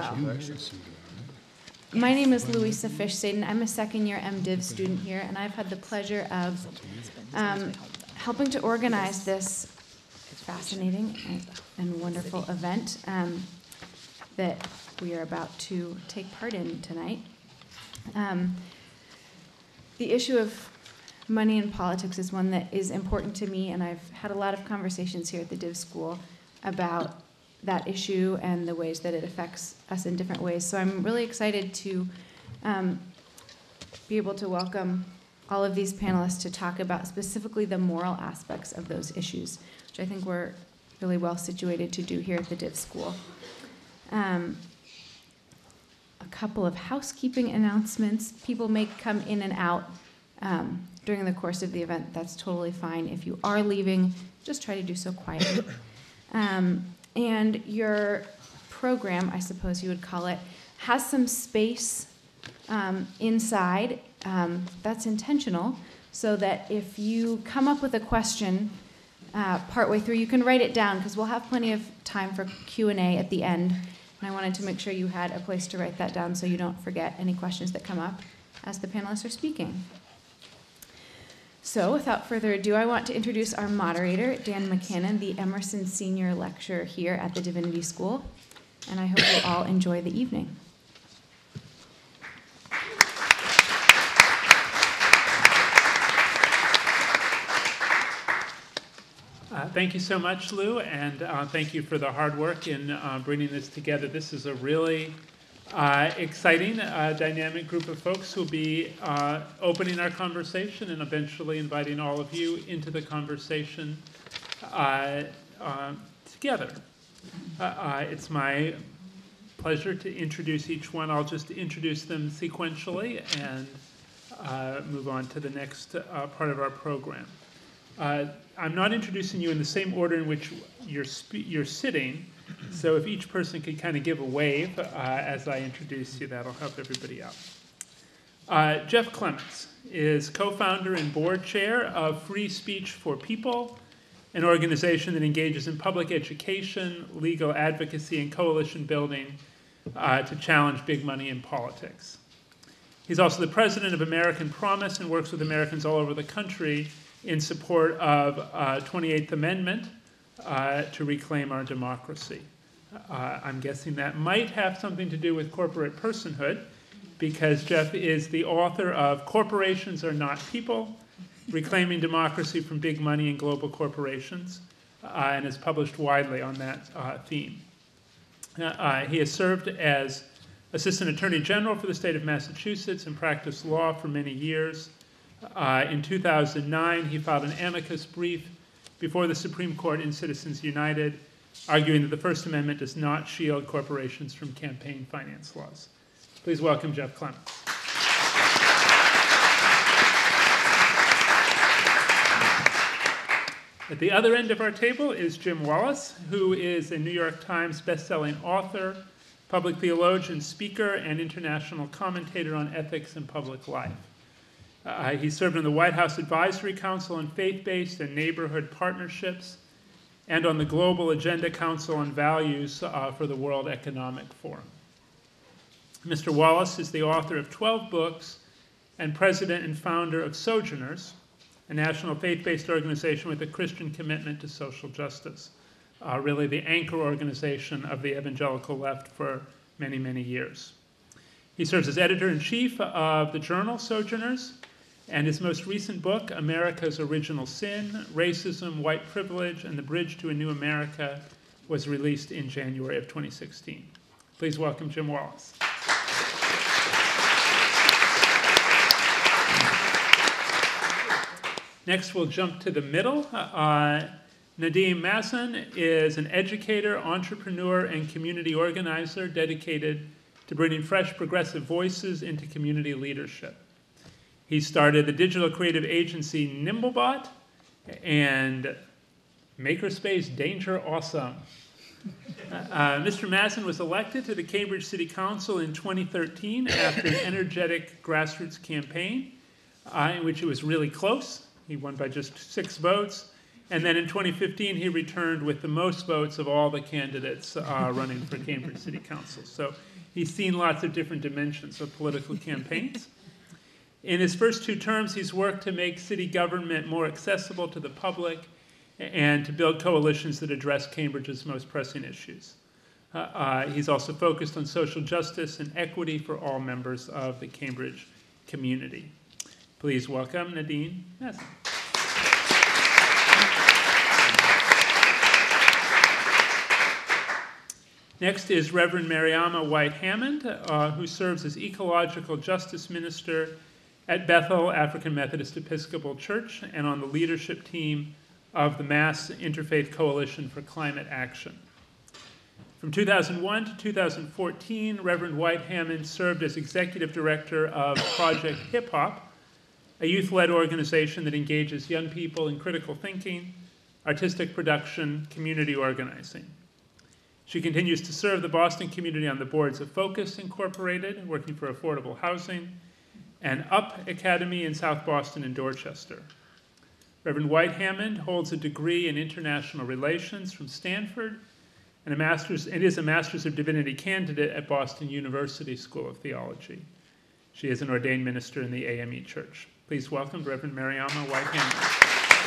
well. My name is Louisa Fish-Saden. I'm a second-year MDiv student here, and I've had the pleasure of helping to organize this fascinating and wonderful event that we are about to take part in tonight. The issue of money in politics is one that is important to me, and I've had a lot of conversations here at the Div School about that issue and the ways that it affects us in different ways. So I'm really excited to be able to welcome all of these panelists to talk about specifically the moral aspects of those issues, which I think we're really well situated to do here at the Div School. A couple of housekeeping announcements. People may come in and out during the course of the event. That's totally fine. If you are leaving, just try to do so quietly. And your program, I suppose you would call it, has some space inside. That's intentional, so that if you come up with a question partway through, you can write it down, because we'll have plenty of time for Q&A at the end. And I wanted to make sure you had a place to write that down so you don't forget any questions that come up as the panelists are speaking. So without further ado, I want to introduce our moderator, Dan McKanan, the Emerson Senior Lecturer here at the Divinity School. And I hope you all enjoy the evening. Thank you so much, Lou, and thank you for the hard work in bringing this together. This is a really exciting, dynamic group of folks who will be opening our conversation and eventually inviting all of you into the conversation together. It's my pleasure to introduce each one. I'll just introduce them sequentially and move on to the next part of our program. I'm not introducing you in the same order in which you're sitting, so if each person could kind of give a wave as I introduce you, that'll help everybody out. Jeff Clements is co-founder and board chair of Free Speech for People, an organization that engages in public education, legal advocacy, and coalition building to challenge big money in politics. He's also the president of American Promise and works with Americans all over the country in support of 28th Amendment to reclaim our democracy. I'm guessing that might have something to do with corporate personhood, because Jeff is the author of Corporations Are Not People, Reclaiming Democracy from Big Money and Global Corporations, and has published widely on that theme. He has served as Assistant Attorney General for the state of Massachusetts and practiced law for many years. In 2009, he filed an amicus brief before the Supreme Court in Citizens United, arguing that the First Amendment does not shield corporations from campaign finance laws. Please welcome Jeff Clements. At the other end of our table is Jim Wallis, who is a New York Times bestselling author, public theologian, speaker, and international commentator on ethics and public life. He served on the White House Advisory Council on Faith-Based and Neighborhood Partnerships and on the Global Agenda Council on Values for the World Economic Forum. Mr. Wallis is the author of 12 books and president and founder of Sojourners, a national faith-based organization with a Christian commitment to social justice, really the anchor organization of the evangelical left for many, many years. He serves as editor-in-chief of the journal Sojourners, and his most recent book, America's Original Sin, Racism, White Privilege, and the Bridge to a New America, was released in January of 2016. Please welcome Jim Wallis. Next, we'll jump to the middle. Nadeem Mazen is an educator, entrepreneur, and community organizer dedicated to bringing fresh progressive voices into community leadership. He started the digital creative agency Nimblebot and Makerspace Danger Awesome. Mr. Mazen was elected to the Cambridge City Council in 2013 after an energetic grassroots campaign in which it was really close. He won by just 6 votes. And then in 2015, he returned with the most votes of all the candidates running for Cambridge City Council. So he's seen lots of different dimensions of political campaigns. In his first 2 terms, he's worked to make city government more accessible to the public and to build coalitions that address Cambridge's most pressing issues. He's also focused on social justice and equity for all members of the Cambridge community. Please welcome Nadeem Mazen. Next is Reverend Mariama White-Hammond, who serves as Ecological Justice Minister at Bethel African Methodist Episcopal Church and on the leadership team of the Mass Interfaith Coalition for Climate Action. From 2001 to 2014, Reverend White-Hammond served as Executive Director of Project Hip Hop, a youth-led organization that engages young people in critical thinking, artistic production, community organizing. She continues to serve the Boston community on the boards of Focus Incorporated, working for affordable housing, and UP Academy in South Boston and Dorchester. Reverend White-Hammond holds a degree in international relations from Stanford and is a Master's of Divinity candidate at Boston University School of Theology. She is an ordained minister in the AME Church. Please welcome Reverend Mariama White-Hammond.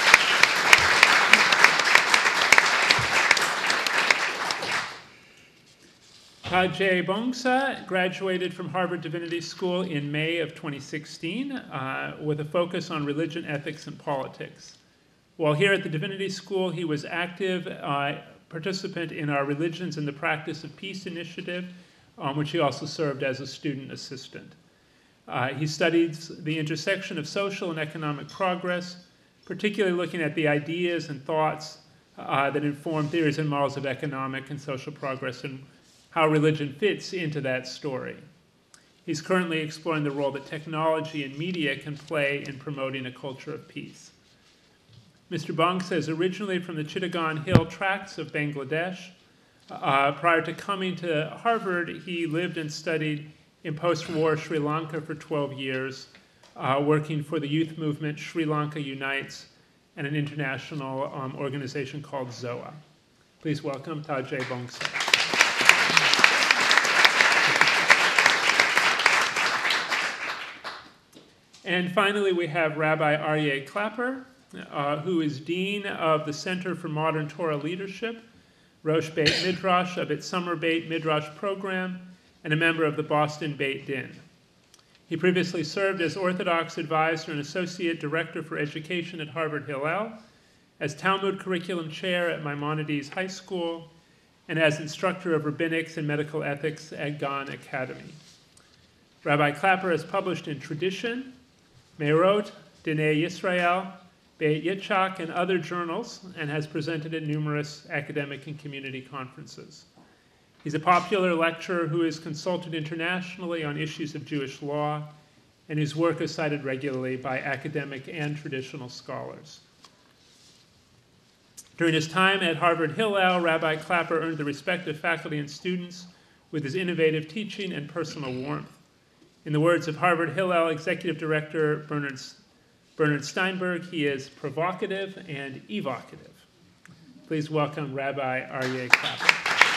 Tajay Bongsa graduated from Harvard Divinity School in May of 2016 with a focus on religion, ethics, and politics. While here at the Divinity School, he was active participant in our Religions and the Practice of Peace initiative, which he also served as a student assistant. He studies the intersection of social and economic progress, particularly looking at the ideas and thoughts that inform theories and models of economic and social progress and how religion fits into that story. He's currently exploring the role that technology and media can play in promoting a culture of peace. Mr. Bongsa is originally from the Chittagong Hill tracts of Bangladesh. Prior to coming to Harvard, he lived and studied in post-war Sri Lanka for 12 years, working for the youth movement Sri Lanka Unites and an international organization called ZOA. Please welcome Tajay Bongsa. And finally, we have Rabbi Aryeh Klapper, who is Dean of the Center for Modern Torah Leadership, Rosh Beit Midrash of its Summer Beit Midrash program, and a member of the Boston Beit Din. He previously served as Orthodox Advisor and Associate Director for Education at Harvard Hillel, as Talmud Curriculum Chair at Maimonides High School, and as Instructor of Rabbinics and Medical Ethics at Gan Academy. Rabbi Klapper has published in Tradition, Meirot, Dinei Yisrael, Beit Yitzchak, and other journals, and has presented at numerous academic and community conferences. He's a popular lecturer who is consulted internationally on issues of Jewish law, and whose work is cited regularly by academic and traditional scholars. During his time at Harvard Hillel, Rabbi Klapper earned the respect of faculty and students with his innovative teaching and personal warmth. In the words of Harvard Hillel Executive Director Bernard Steinberg, he is provocative and evocative. Please welcome Rabbi Aryeh Klapper.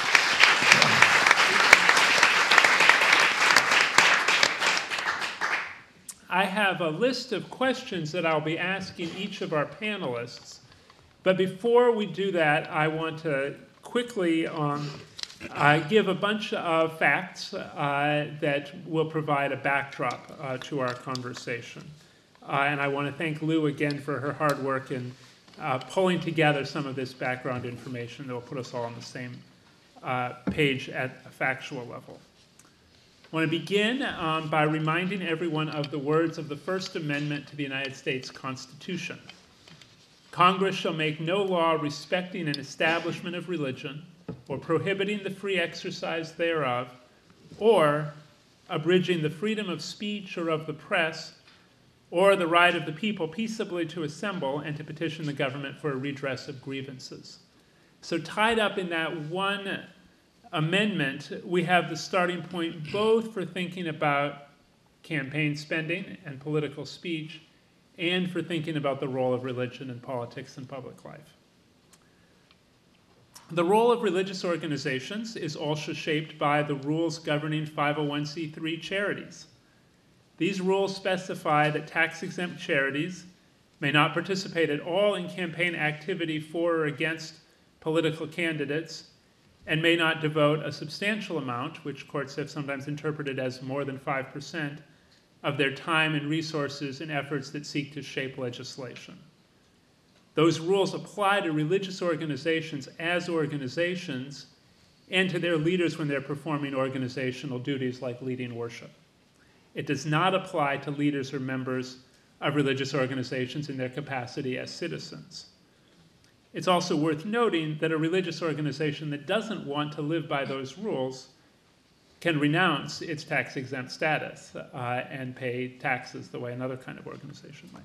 I have a list of questions that I'll be asking each of our panelists. But before we do that, I want to quickly give a bunch of facts that will provide a backdrop to our conversation. And I want to thank Lou again for her hard work in pulling together some of this background information that will put us all on the same page at a factual level. I want to begin by reminding everyone of the words of the First Amendment to the United States Constitution. Congress shall make no law respecting an establishment of religion or prohibiting the free exercise thereof or abridging the freedom of speech or of the press or the right of the people peaceably to assemble and to petition the government for a redress of grievances. So tied up in that one amendment, we have the starting point both for thinking about campaign spending and political speech and for thinking about the role of religion in politics and public life. The role of religious organizations is also shaped by the rules governing 501c3 charities. These rules specify that tax-exempt charities may not participate at all in campaign activity for or against political candidates, and may not devote a substantial amount, which courts have sometimes interpreted as more than 5%, of their time and resources in efforts that seek to shape legislation. Those rules apply to religious organizations as organizations and to their leaders when they're performing organizational duties like leading worship. It does not apply to leaders or members of religious organizations in their capacity as citizens. It's also worth noting that a religious organization that doesn't want to live by those rules can renounce its tax-exempt status and pay taxes the way another kind of organization might.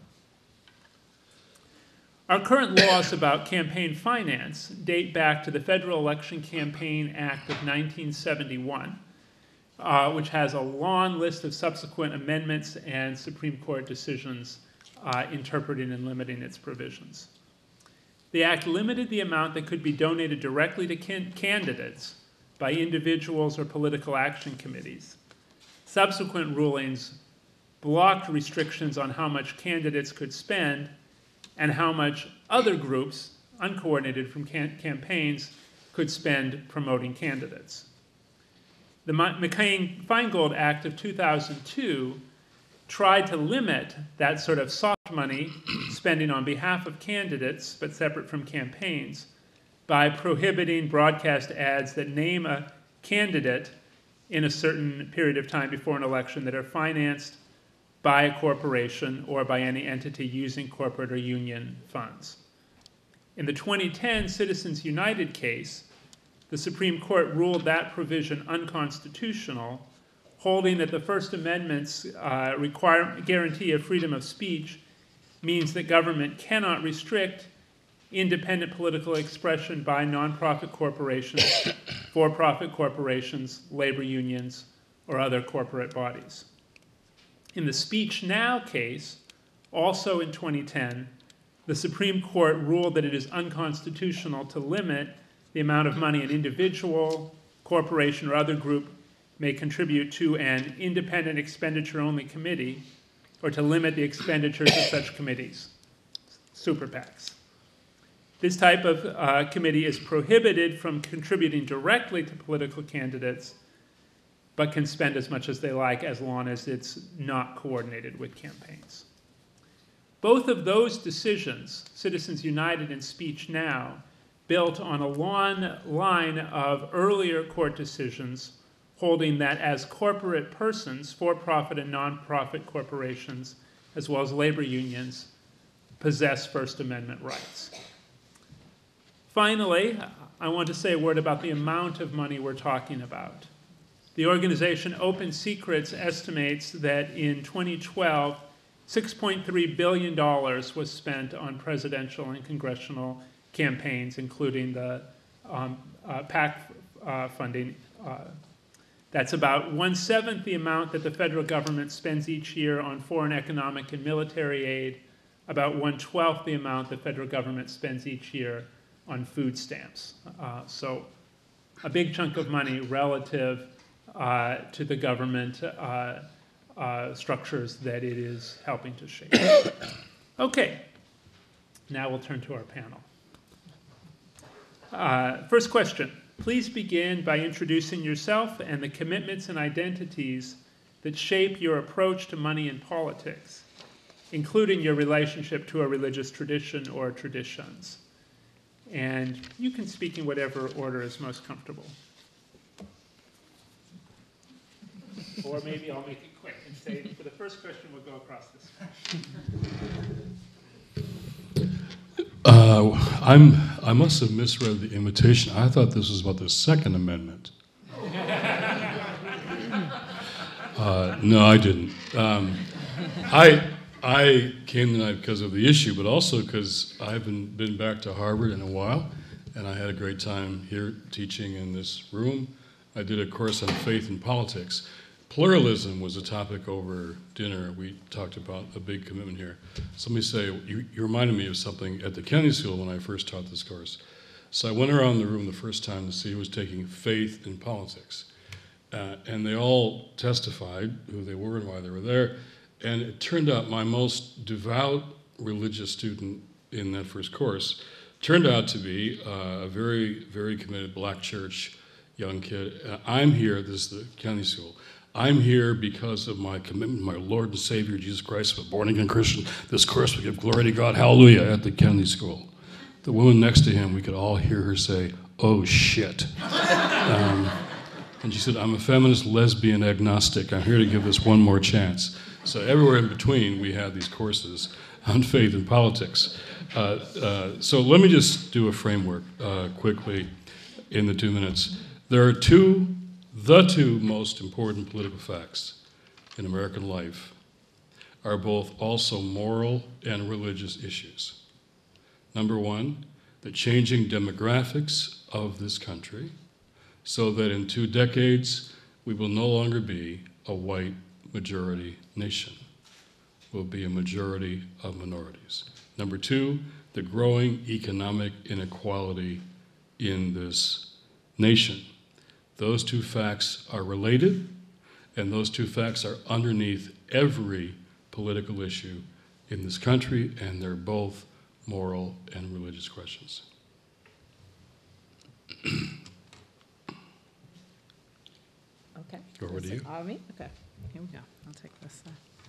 Our current laws about campaign finance date back to the Federal Election Campaign Act of 1971, which has a long list of subsequent amendments and Supreme Court decisions interpreting and limiting its provisions. The act limited the amount that could be donated directly to candidates by individuals or political action committees. Subsequent rulings blocked restrictions on how much candidates could spend and how much other groups, uncoordinated from campaigns, could spend promoting candidates. The McCain-Feingold Act of 2002 tried to limit that sort of soft money spending on behalf of candidates, but separate from campaigns, by prohibiting broadcast ads that name a candidate in a certain period of time before an election that are financed by a corporation or by any entity using corporate or union funds. In the 2010 Citizens United case, the Supreme Court ruled that provision unconstitutional, holding that the First Amendment's guarantee of freedom of speech means that government cannot restrict independent political expression by nonprofit corporations, for-profit corporations, labor unions, or other corporate bodies. In the Speech Now case, also in 2010, the Supreme Court ruled that it is unconstitutional to limit the amount of money an individual, corporation, or other group may contribute to an independent expenditure-only committee, or to limit the expenditures of such committees, super PACs. This type of committee is prohibited from contributing directly to political candidates, but can spend as much as they like as long as it's not coordinated with campaigns. Both of those decisions, Citizens United and Speech Now, built on a long line of earlier court decisions holding that as corporate persons, for-profit and non-profit corporations, as well as labor unions, possess First Amendment rights. Finally, I want to say a word about the amount of money we're talking about. The organization Open Secrets estimates that in 2012, $6.3 billion was spent on presidential and congressional campaigns, including the PAC funding. That's about 1/7 the amount that the federal government spends each year on foreign economic and military aid, about 1/12 the amount the federal government spends each year on food stamps. So a big chunk of money relative to the government structures that it is helping to shape. Okay, now we'll turn to our panel. First question. Please begin by introducing yourself and the commitments and identities that shape your approach to money and politics, including your relationship to a religious tradition or traditions. And you can speak in whatever order is most comfortable. Or maybe I'll make it quick and say, for the first question, we'll go across this way. I must have misread the invitation. I thought this was about the Second Amendment. No, I didn't. I came tonight because of the issue, but also because I haven't been back to Harvard in a while, and I had a great time here teaching in this room. I did a course on faith and politics. pluralism was a topic over dinner. We talked about a big commitment here. So let me say, you reminded me of something at the Kennedy School when I first taught this course. So I went around the room the first time to see who was taking faith in politics. And they all testified who they were and why they were there. And it turned out my most devout religious student in that first course turned out to be a very, very committed black church young kid. I'm here, this is the Kennedy School, I'm here because of my commitment to my Lord and Savior, Jesus Christ. I'm a born-again Christian. This course will give glory to God, hallelujah, at the Kennedy School. The woman next to him, we could all hear her say, oh, shit. And she said, I'm a feminist, lesbian, agnostic. I'm here to give this one more chance. So everywhere in between, we had these courses on faith and politics. So let me just do a framework quickly in the 2 minutes. There are the two most important political facts in American life are both also moral and religious issues. Number one, the changing demographics of this country, so that in 2 decades, we will no longer be a white majority nation. We'll be a majority of minorities. Number two, the growing economic inequality in this nation. Those 2 facts are related, and those 2 facts are underneath every political issue in this country, and they're both moral and religious questions. Okay. Over to you. All me? Okay. Here we go. I'll take this.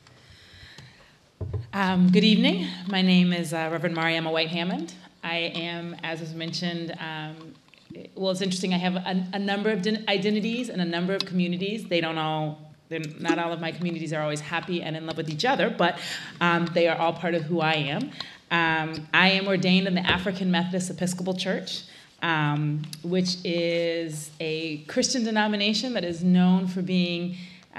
Good evening. My name is Reverend Mariama White-Hammond. I am, as was mentioned, well, it's interesting. I have a number of identities and a number of communities. Not all of my communities are always happy and in love with each other, but they are all part of who I am. I am ordained in the African Methodist Episcopal Church, which is a Christian denomination that is known for being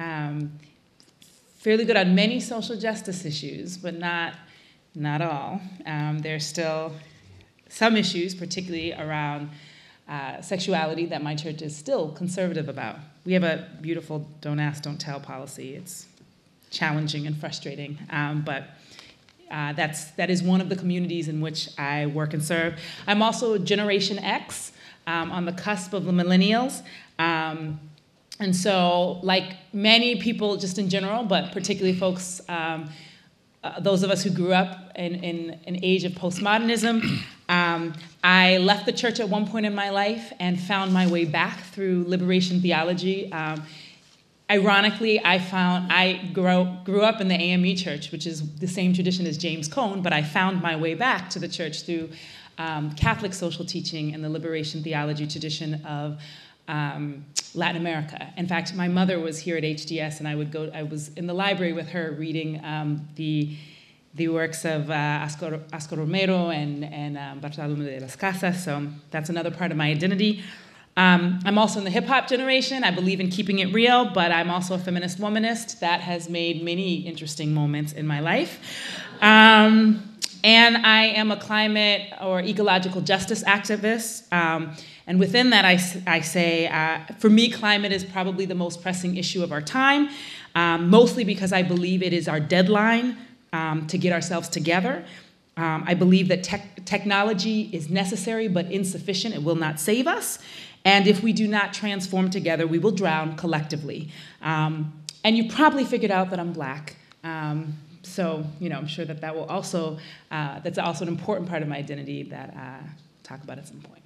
fairly good on many social justice issues, but not all. There's still some issues, particularly around sexuality, that my church is still conservative about. We have a beautiful don't ask, don't tell policy. It's challenging and frustrating, but that is one of the communities in which I work and serve. I'm also Generation X, on the cusp of the millennials. And so, like many people just in general, but particularly folks, those of us who grew up in an age of postmodernism, I left the church at one point in my life and found my way back through liberation theology. Ironically, I grew up in the AME church, which is the same tradition as James Cone, but I found my way back to the church through Catholic social teaching and the liberation theology tradition of Latin America. In fact, my mother was here at HDS, and I was in the library with her reading the works of Oscar Romero and Bartolomé de las Casas, so that's another part of my identity. I'm also in the hip-hop generation. I believe in keeping it real, but I'm also a feminist womanist. That has made many interesting moments in my life. And I am a climate or ecological justice activist. And within that, I say, for me, climate is probably the most pressing issue of our time, mostly because I believe it is our deadline to get ourselves together. I believe that technology is necessary but insufficient. It will not save us. And if we do not transform together, we will drown collectively. And you probably figured out that I'm Black. So, I'm sure that will also, that's also an important part of my identity that I'll talk about at some point.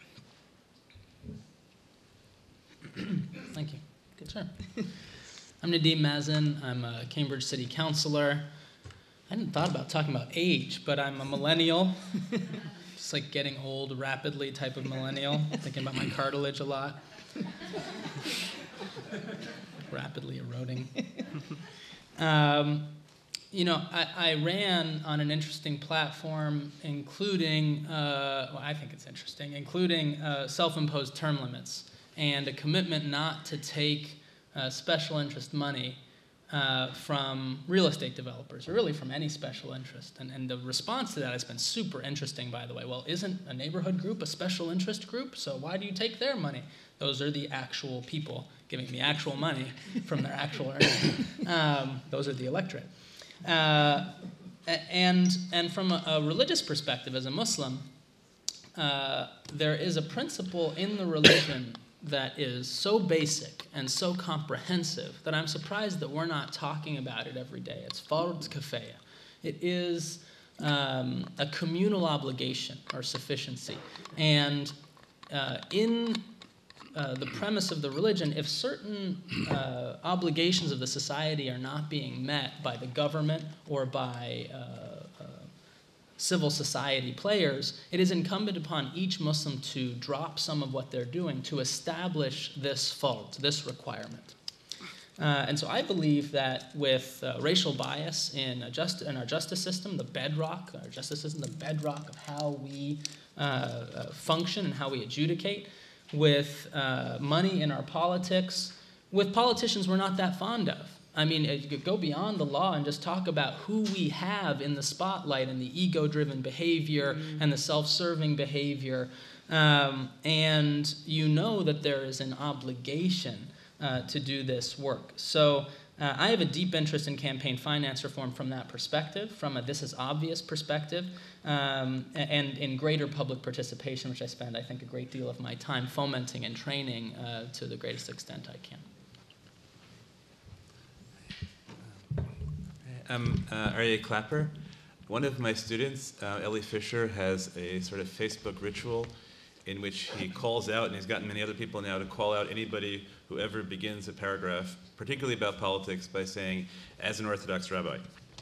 Thank you. Good turn. I'm Nadeem Mazen. I'm a Cambridge City Councillor. I hadn't thought about talking about age, but I'm a millennial. Just like getting old rapidly type of millennial. Thinking about my cartilage a lot. Rapidly eroding. I ran on an interesting platform, including, I think it's interesting, including self-imposed term limits and a commitment not to take special interest money from real estate developers, or really from any special interest. And the response to that has been super interesting, by the way. Well, isn't a neighborhood group a special interest group? So why do you take their money? Those are the actual people giving the actual money from their actual earnings. Those are the electorate. And from a religious perspective, as a Muslim, there is a principle in the religion that is so basic and so comprehensive that I'm surprised that we're not talking about it every day. It's fard kifaya. It is a communal obligation or sufficiency. And in the premise of the religion, if certain obligations of the society are not being met by the government or by civil society players, it is incumbent upon each Muslim to drop some of what they're doing to establish this fard, this requirement. And so I believe that with racial bias in our justice system, the bedrock of how we function and how we adjudicate, with money in our politics, with politicians we're not that fond of. I mean, you could go beyond the law and just talk about who we have in the spotlight and the ego-driven behavior and the self-serving behavior. And you know that there is an obligation to do this work. So I have a deep interest in campaign finance reform from that perspective, from a this is obvious perspective, and in greater public participation, which I spend, I think, a great deal of my time fomenting and training to the greatest extent I can. I'm Aryeh Klapper. One of my students, Ellie Fisher, has a sort of Facebook ritual in which he calls out, and he's gotten many other people now to call out anybody who ever begins a paragraph, particularly about politics, by saying, as an Orthodox rabbi.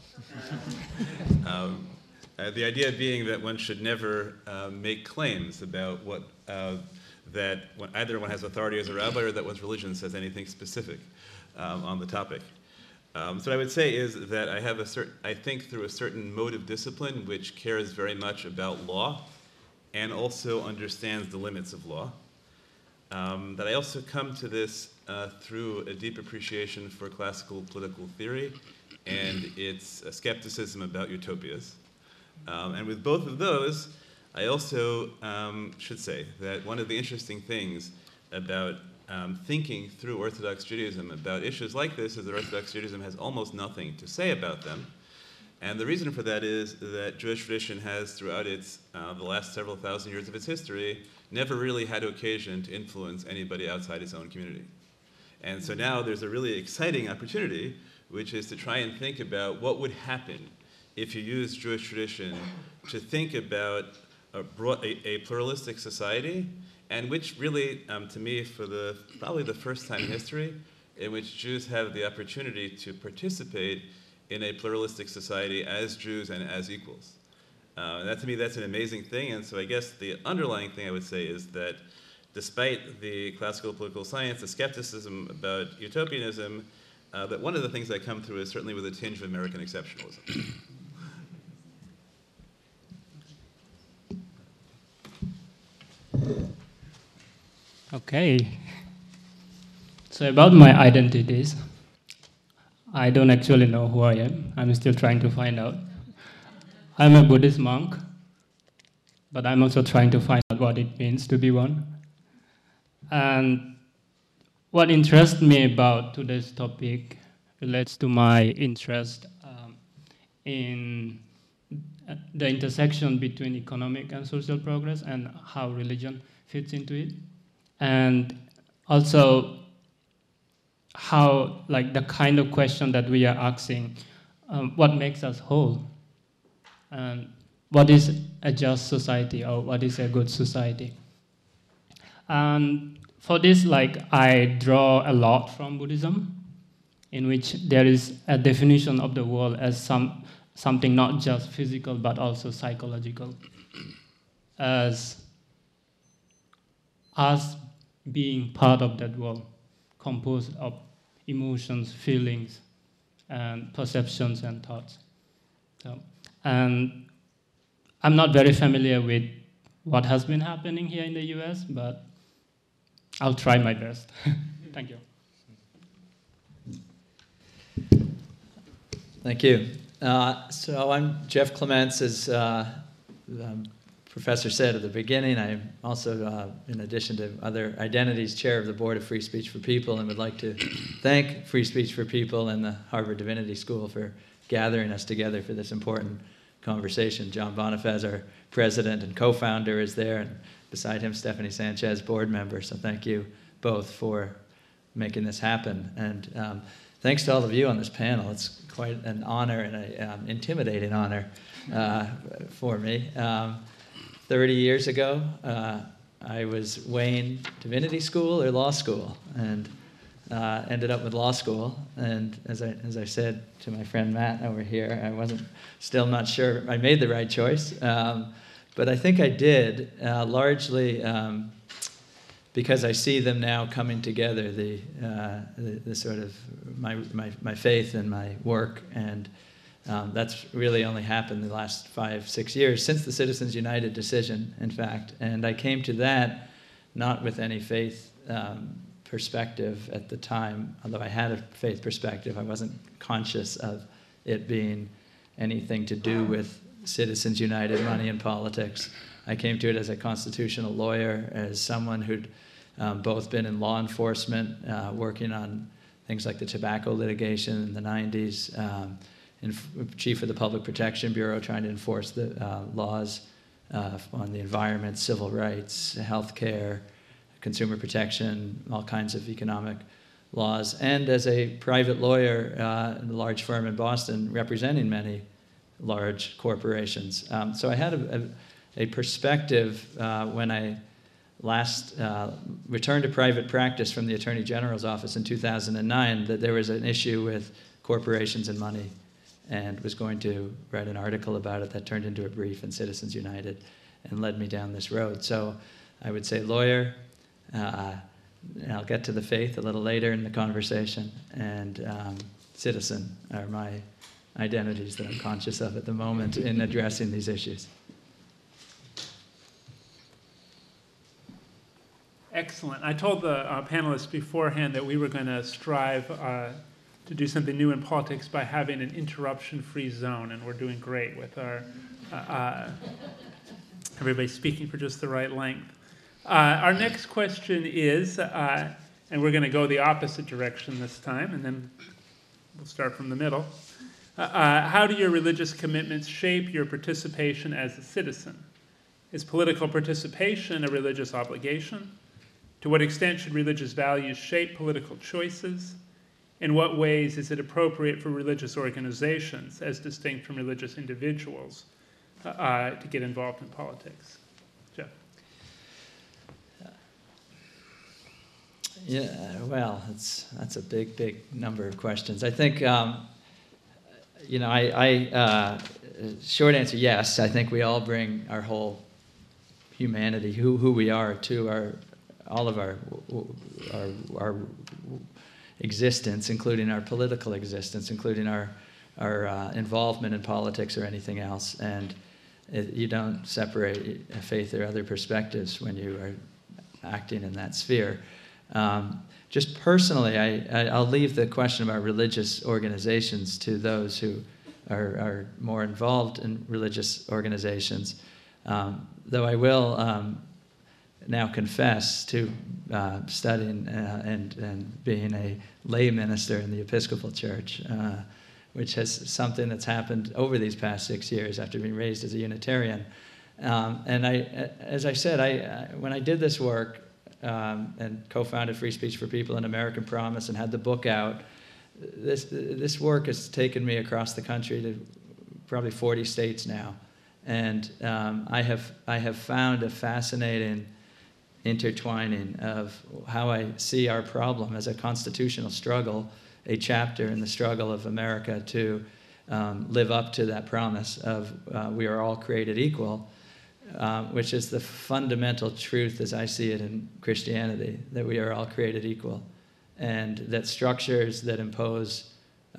The idea being that one should never make claims about what that either one has authority as a rabbi or that one's religion says anything specific on the topic. So what I would say is that I think through a certain mode of discipline which cares very much about law and also understands the limits of law. That I also come to this through a deep appreciation for classical political theory and its skepticism about utopias. And with both of those, I also should say that one of the interesting things about thinking through Orthodox Judaism about issues like this is that Orthodox Judaism has almost nothing to say about them. And the reason for that is that Jewish tradition has, throughout its the last several thousand years of its history, never really had occasion to influence anybody outside its own community. And so now there's a really exciting opportunity, which is to try and think about what would happen if you use Jewish tradition to think about a pluralistic society, and which really, to me, for probably the first time in history, in which Jews have the opportunity to participate in a pluralistic society as Jews and as equals. And that, to me, that's an amazing thing. And so I guess the underlying thing I would say is that despite the classical political science, the skepticism about utopianism, that one of the things I come through is certainly with a tinge of American exceptionalism. Okay. So about my identities, I don't actually know who I am. I'm still trying to find out. I'm a Buddhist monk, but I'm also trying to find out what it means to be one. And what interests me about today's topic relates to my interest in the intersection between economic and social progress and how religion fits into it. And also how, like, the kind of question that we are asking, what makes us whole? And what is a just society, or what is a good society? And for this, I draw a lot from Buddhism, in which there is a definition of the world as something not just physical, but also psychological, as us being part of that world, composed of emotions, feelings, and perceptions and thoughts. And I'm not very familiar with what has been happening here in the US, but I'll try my best. Thank you. Thank you. So I'm Jeff Clements, as Professor said at the beginning. I'm also, in addition to other identities, chair of the Board of Free Speech for People, and would like to thank Free Speech for People and the Harvard Divinity School for gathering us together for this important conversation. John Bonifaz, our president and co-founder, is there, and beside him, Stephanie Sanchez, board member. So thank you both for making this happen. And thanks to all of you on this panel. It's quite an honor and an intimidating honor for me. 30 years ago, I was weighing divinity school or law school, and ended up with law school. And as I said to my friend Matt over here, I wasn't still not sure I made the right choice, but I think I did, largely because I see them now coming together, the sort of my faith and my work, and that's really only happened the last 5-6 years, since the Citizens United decision, in fact. And I came to that not with any faith perspective at the time, although I had a faith perspective. I wasn't conscious of it being anything to do with Citizens United, money, and politics. I came to it as a constitutional lawyer, as someone who'd both been in law enforcement, working on things like the tobacco litigation in the 90s, chief of the Public Protection Bureau, trying to enforce the laws on the environment, civil rights, healthcare, consumer protection, all kinds of economic laws, and as a private lawyer in a large firm in Boston representing many large corporations. So I had a perspective when I last returned to private practice from the Attorney General's office in 2009, that there was an issue with corporations and money, and was going to write an article about it that turned into a brief in Citizens United and led me down this road. So I would say lawyer, I'll get to the faith a little later in the conversation, and citizen are my identities that I'm conscious of at the moment in addressing these issues. Excellent. I told the panelists beforehand that we were going to strive to do something new in politics by having an interruption-free zone, and we're doing great with our everybody speaking for just the right length. Our next question is, and we're going to go the opposite direction this time, and then we'll start from the middle. How do your religious commitments shape your participation as a citizen? Is political participation a religious obligation? To what extent should religious values shape political choices? In what ways is it appropriate for religious organizations, as distinct from religious individuals, to get involved in politics? Jeff. Yeah, well, that's a big number of questions. I think, short answer, yes. I think we all bring our whole humanity, who we are, to all of our existence, including our political existence, including our involvement in politics or anything else. And you don't separate faith or other perspectives when you are acting in that sphere. Just personally, I'll leave the question about religious organizations to those who are more involved in religious organizations, though I will now confess to studying and being a lay minister in the Episcopal Church, which has something that's happened over these past 6 years after being raised as a Unitarian. And as I said, when I did this work and co-founded Free Speech for People and American Promise and had the book out, this work has taken me across the country to probably 40 states now. And I have found a fascinating intertwining of how I see our problem as a constitutional struggle, a chapter in the struggle of America to live up to that promise of we are all created equal, which is the fundamental truth as I see it in Christianity, that we are all created equal, and that structures that impose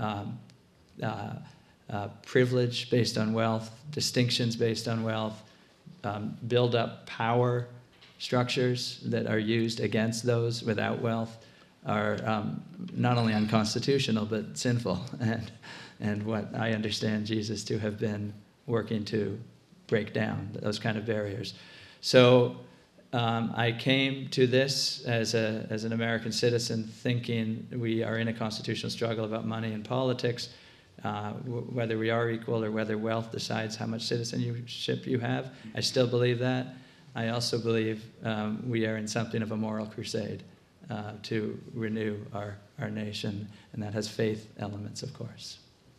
privilege based on wealth, distinctions based on wealth, build up power structures that are used against those without wealth are not only unconstitutional but sinful. and what I understand Jesus to have been working to break down, those kind of barriers. So I came to this as an American citizen thinking we are in a constitutional struggle about money and politics, whether we are equal or whether wealth decides how much citizenship you have. I still believe that. I also believe we are in something of a moral crusade to renew our nation, and that has faith elements, of course.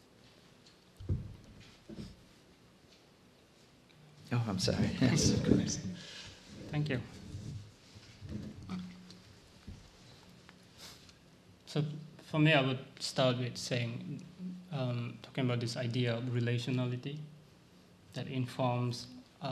Oh, I'm sorry. Yes, of course. Thank you. So for me, I would start with saying, talking about this idea of relationality that informs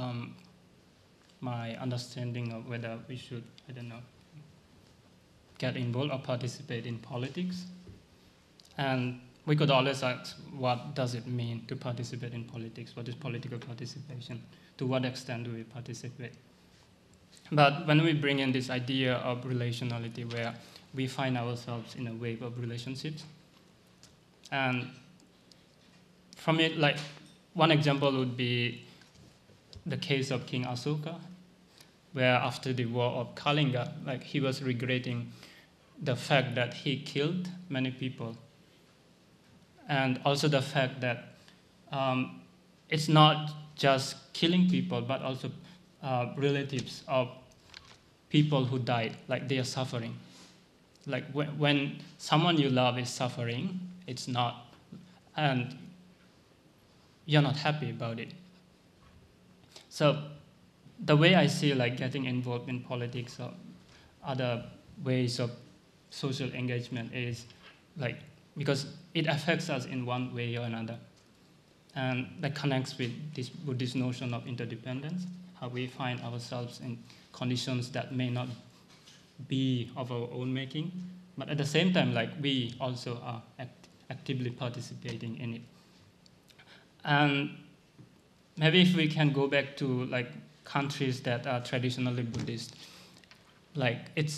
my understanding of whether we should, I don't know, get involved or participate in politics. And we could always ask, what does it mean to participate in politics? What is political participation? To what extent do we participate? But when we bring in this idea of relationality where we find ourselves in a wave of relationships, and from it, like, one example would be the case of King Asoka, where after the war of Kalinga, like, he was regretting the fact that he killed many people, and also the fact that it's not just killing people, but also relatives of people who died, like they are suffering. Like when someone you love is suffering, it's not, and you're not happy about it. So the way I see like getting involved in politics or other ways of social engagement is like, because it affects us in one way or another. And that connects with this Buddhist notion of interdependence, how we find ourselves in conditions that may not be of our own making, but at the same time, like, we also are actively participating in it. And maybe if we can go back to like countries that are traditionally Buddhist, like it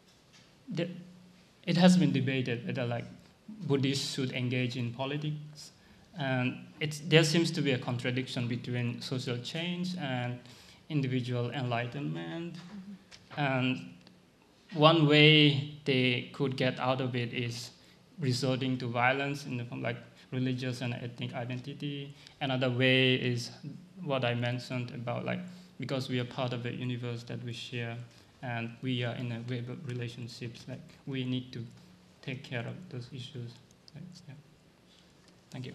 has been debated whether like Buddhists should engage in politics, and there seems to be a contradiction between social change and individual enlightenment. And one way they could get out of it is resorting to violence in the form like religious and ethnic identity. Another way is what I mentioned about like, because we are part of the universe that we share and we are in a web of relationships, like we need to take care of those issues. Like, yeah. Thank you.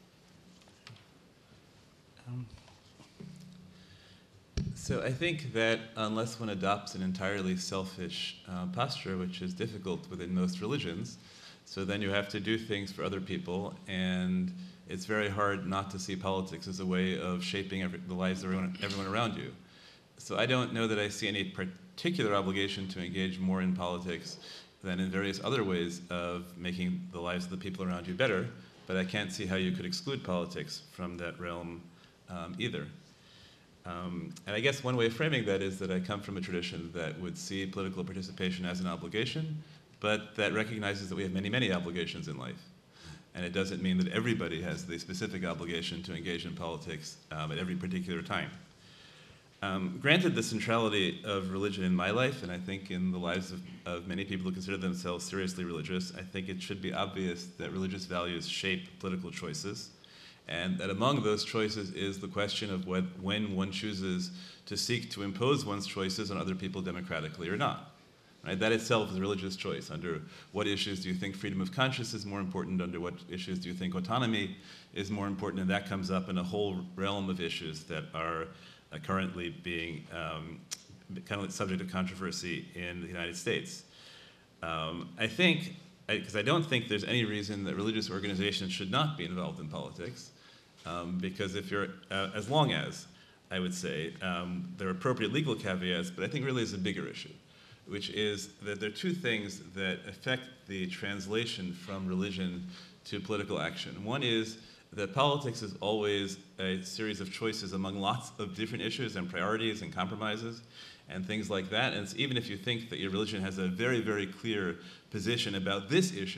So I think that unless one adopts an entirely selfish posture, which is difficult within most religions, so then you have to do things for other people, and it's very hard not to see politics as a way of shaping the lives of everyone around you. So I don't know that I see any particular obligation to engage more in politics than in various other ways of making the lives of the people around you better, but I can't see how you could exclude politics from that realm either. And I guess one way of framing that is that I come from a tradition that would see political participation as an obligation, but that recognizes that we have many, many obligations in life. And it doesn't mean that everybody has the specific obligation to engage in politics at every particular time. Granted the centrality of religion in my life, and I think in the lives of many people who consider themselves seriously religious, I think it should be obvious that religious values shape political choices, and that among those choices is the question of when one chooses to seek to impose one's choices on other people democratically or not. Right? That itself is a religious choice. Under what issues do you think freedom of conscience is more important? Under what issues do you think autonomy is more important? And that comes up in a whole realm of issues that are currently being kind of subject to controversy in the United States. I think, because I don't think there's any reason that religious organizations should not be involved in politics, because if you're, as long as, I would say, there are appropriate legal caveats, but I think really is a bigger issue, which is that there are two things that affect the translation from religion to political action. One is that politics is always a series of choices among lots of different issues and priorities and compromises and things like that. And even if you think that your religion has a very, very clear position about this issue,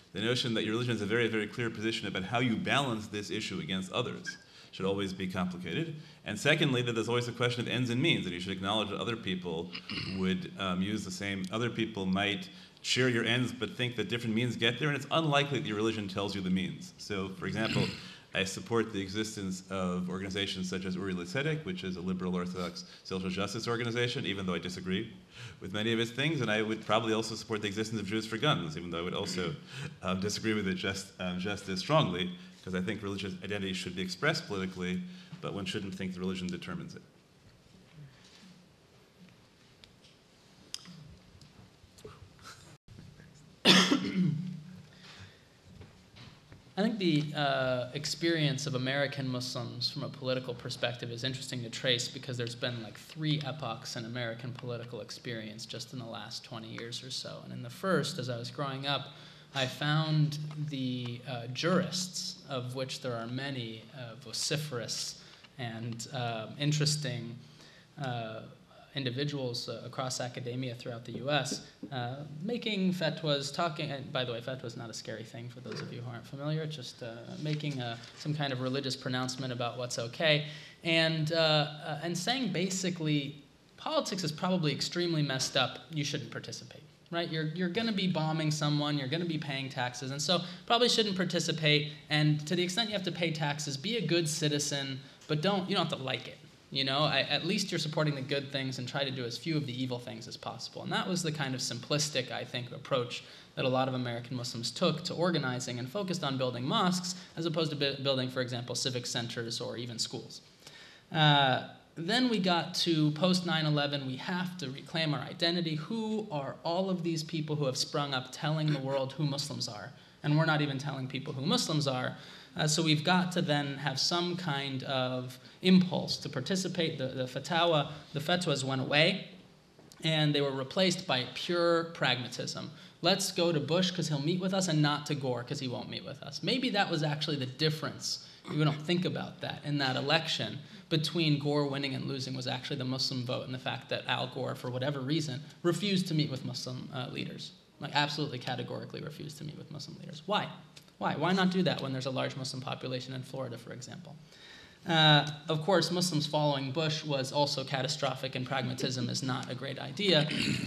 The notion that your religion has a very, very clear position about how you balance this issue against others should always be complicated. And secondly, that there's always a question of ends and means, and you should acknowledge that other people would use the same, other people might share your ends but think that different means get there, and it's unlikely that your religion tells you the means. So, for example, I support the existence of organizations such as Uri L'Tzedek, which is a liberal Orthodox social justice organization, even though I disagree with many of its things, and I would probably also support the existence of Jews for Guns, even though I would also disagree with it just as strongly, because I think religious identity should be expressed politically, but one shouldn't think the religion determines it. I think the experience of American Muslims from a political perspective is interesting to trace because there's been like 3 epochs in American political experience just in the last 20 years or so. And in the first, as I was growing up, I found the jurists, of which there are many vociferous and interesting individuals across academia throughout the U.S. Making fatwas, talking, and by the way, fatwa is not a scary thing for those of you who aren't familiar, just making some kind of religious pronouncement about what's okay, and saying basically, politics is probably extremely messed up, you shouldn't participate. Right? You're going to be bombing someone, you're going to be paying taxes, and so probably shouldn't participate, and to the extent you have to pay taxes, be a good citizen, but you don't have to like it. You know, at least you're supporting the good things and try to do as few of the evil things as possible. And that was the kind of simplistic, I think, approach that a lot of American Muslims took to organizing and focused on building mosques as opposed to building, for example, civic centers or even schools. Then we got to post 9/11, we have to reclaim our identity. Who are all of these people who have sprung up telling the world who Muslims are? And we're not even telling people who Muslims are. So we've got to then have some kind of impulse to participate. The fatwas went away, and they were replaced by pure pragmatism. Let's go to Bush because he'll meet with us, and not to Gore because he won't meet with us. Maybe that was actually the difference. We don't think about that in that election between Gore winning and losing was actually the Muslim vote and the fact that Al Gore, for whatever reason, refused to meet with Muslim leaders. Like absolutely categorically refused to meet with Muslim leaders. Why? Why not do that when there's a large Muslim population in Florida, for example? Of course, Muslims following Bush was also catastrophic, and pragmatism is not a great idea.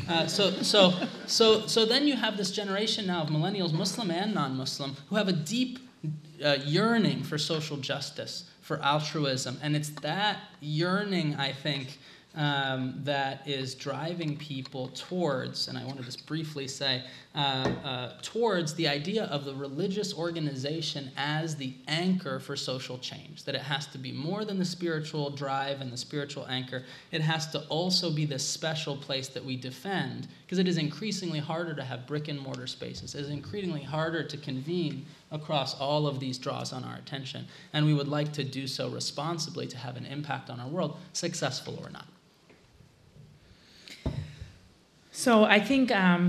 So then you have this generation now of millennials, Muslim and non-Muslim, who have a deep yearning for social justice, for altruism, and it's that yearning, I think, that is driving people towards, and I want to just briefly say, towards the idea of the religious organization as the anchor for social change, that it has to be more than the spiritual drive and the spiritual anchor. It has to also be this special place that we defend, because it is increasingly harder to have brick and mortar spaces. It is increasingly harder to convene across all of these draws on our attention, and we would like to do so responsibly to have an impact on our world, successful or not. So I think,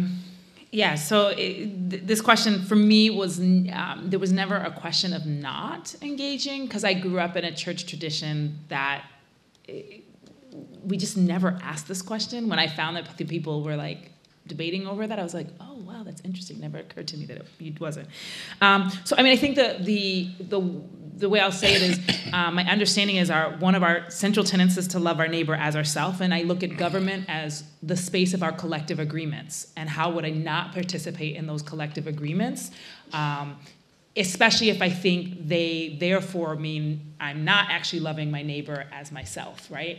this question for me was, there was never a question of not engaging, because I grew up in a church tradition that we just never asked this question. When I found that the people were like debating over that, I was like, oh, wow, that's interesting. Never occurred to me that it wasn't. So, I mean, I think the way I'll say it is, my understanding is one of our central tenets is to love our neighbor as ourselves, and I look at government as the space of our collective agreements. And how would I not participate in those collective agreements? Especially if I think they therefore mean I'm not actually loving my neighbor as myself, right?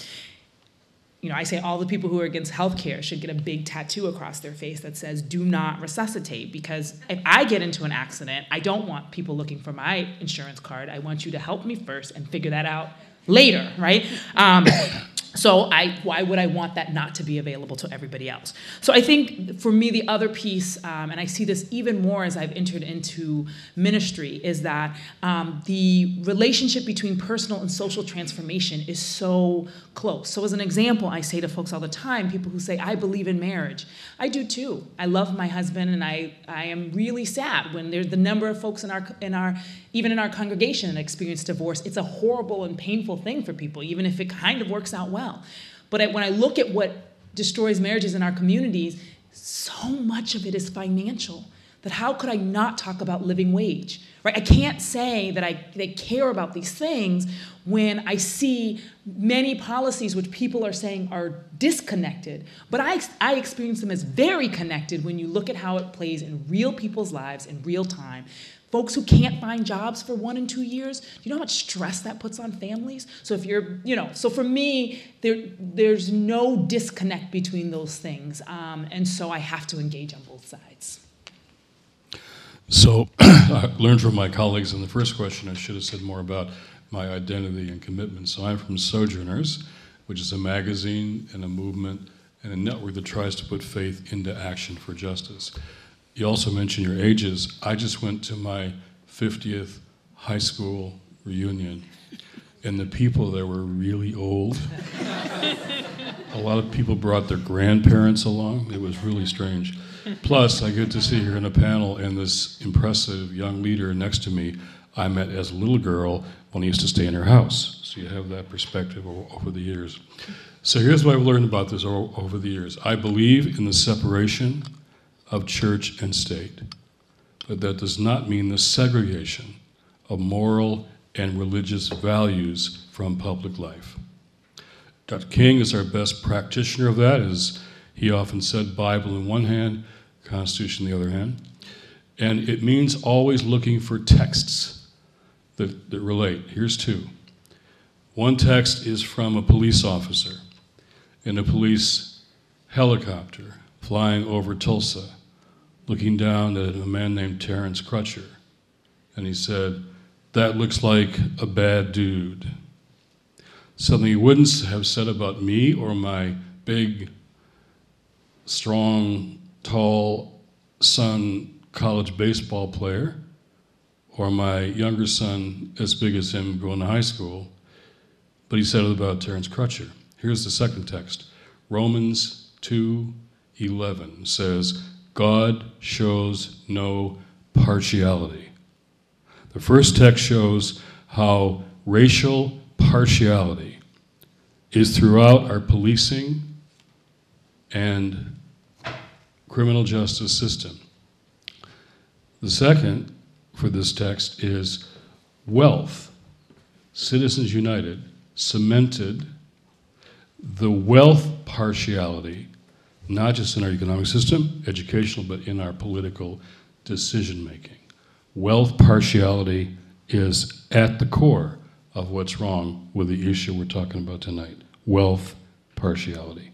I say all the people who are against healthcare should get a big tattoo across their face that says, do not resuscitate, because if I get into an accident, I don't want people looking for my insurance card. I want you to help me first and figure that out later, right? So why would I want that not to be available to everybody else? So I think for me, the other piece, and I see this even more as I've entered into ministry, is that the relationship between personal and social transformation is so close. So as an example, I say to folks all the time, people who say, I believe in marriage. I do too. I love my husband, and I am really sad when there's the number of folks even in our congregation that experience divorce. It's a horrible and painful thing for people, even if it kind of works out well. But when I look at what destroys marriages in our communities, so much of it is financial. that how could I not talk about living wage, right? I can't say that they care about these things when I see many policies which people are saying are disconnected, but I experience them as very connected when you look at how it plays in real people's lives in real time. Folks who can't find jobs for 1 and 2 years, do you know how much stress that puts on families? So if you're, so for me, there's no disconnect between those things, and so I have to engage on both sides. So I learned from my colleagues in the first question, I should have said more about my identity and commitment. So I'm from Sojourners, which is a magazine and a movement and a network that tries to put faith into action for justice. You also mentioned your ages. I just went to my 50th high school reunion, and the people there were really old. A lot of people brought their grandparents along. It was really strange. Plus, I get to sit here in a panel, and this impressive young leader next to me, I met as a little girl when I used to stay in her house. So you have that perspective over the years. So here's what I've learned about this over the years. I believe in the separation of church and state, but that does not mean the segregation of moral and religious values from public life. Dr. King is our best practitioner of that, as he often said, Bible in one hand, Constitution in the other hand. And it means always looking for texts that relate. Here's two. One text is from a police officer in a police helicopter flying over Tulsa, looking down at a man named Terrence Crutcher. And he said, "That looks like a bad dude." Something he wouldn't have said about me or my big, strong, tall son, college baseball player, or my younger son as big as him going to high school, but he said it about Terrence Crutcher. Here's the second text. Romans 2:11 says, God shows no partiality. The first text shows how racial partiality is throughout our policing and criminal justice system. The second for this text is wealth. Citizens United cemented the wealth partiality, not just in our economic system, educational, but in our political decision-making. Wealth partiality is at the core of what's wrong with the issue we're talking about tonight. Wealth partiality.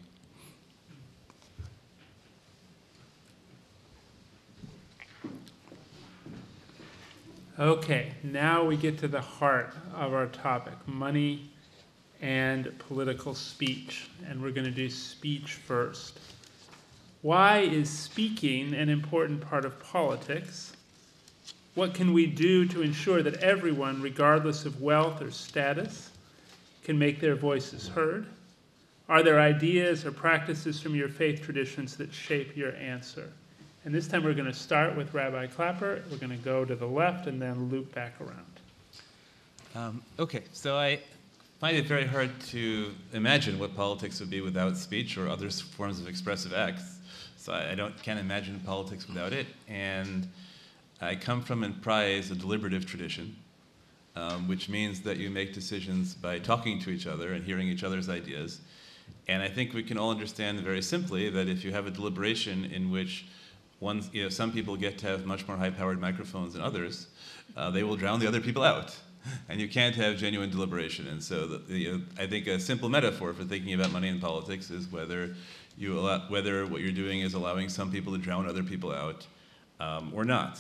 Okay, now we get to the heart of our topic, money and political speech. And we're going to do speech first. Why is speaking an important part of politics? What can we do to ensure that everyone, regardless of wealth or status, can make their voices heard? Are there ideas or practices from your faith traditions that shape your answer? And this time we're going to start with Rabbi Klapper. We're going to go to the left and then loop back around. Okay, so I find it very hard to imagine what politics would be without speech or other forms of expressive acts. So I can't imagine politics without it. And I come from and prize a deliberative tradition, which means that you make decisions by talking to each other and hearing each other's ideas. And I think we can all understand very simply that if you have a deliberation in which some people get to have much more high-powered microphones than others, they will drown the other people out. And you can't have genuine deliberation. And so I think a simple metaphor for thinking about money in politics is whether what you're doing is allowing some people to drown other people out or not.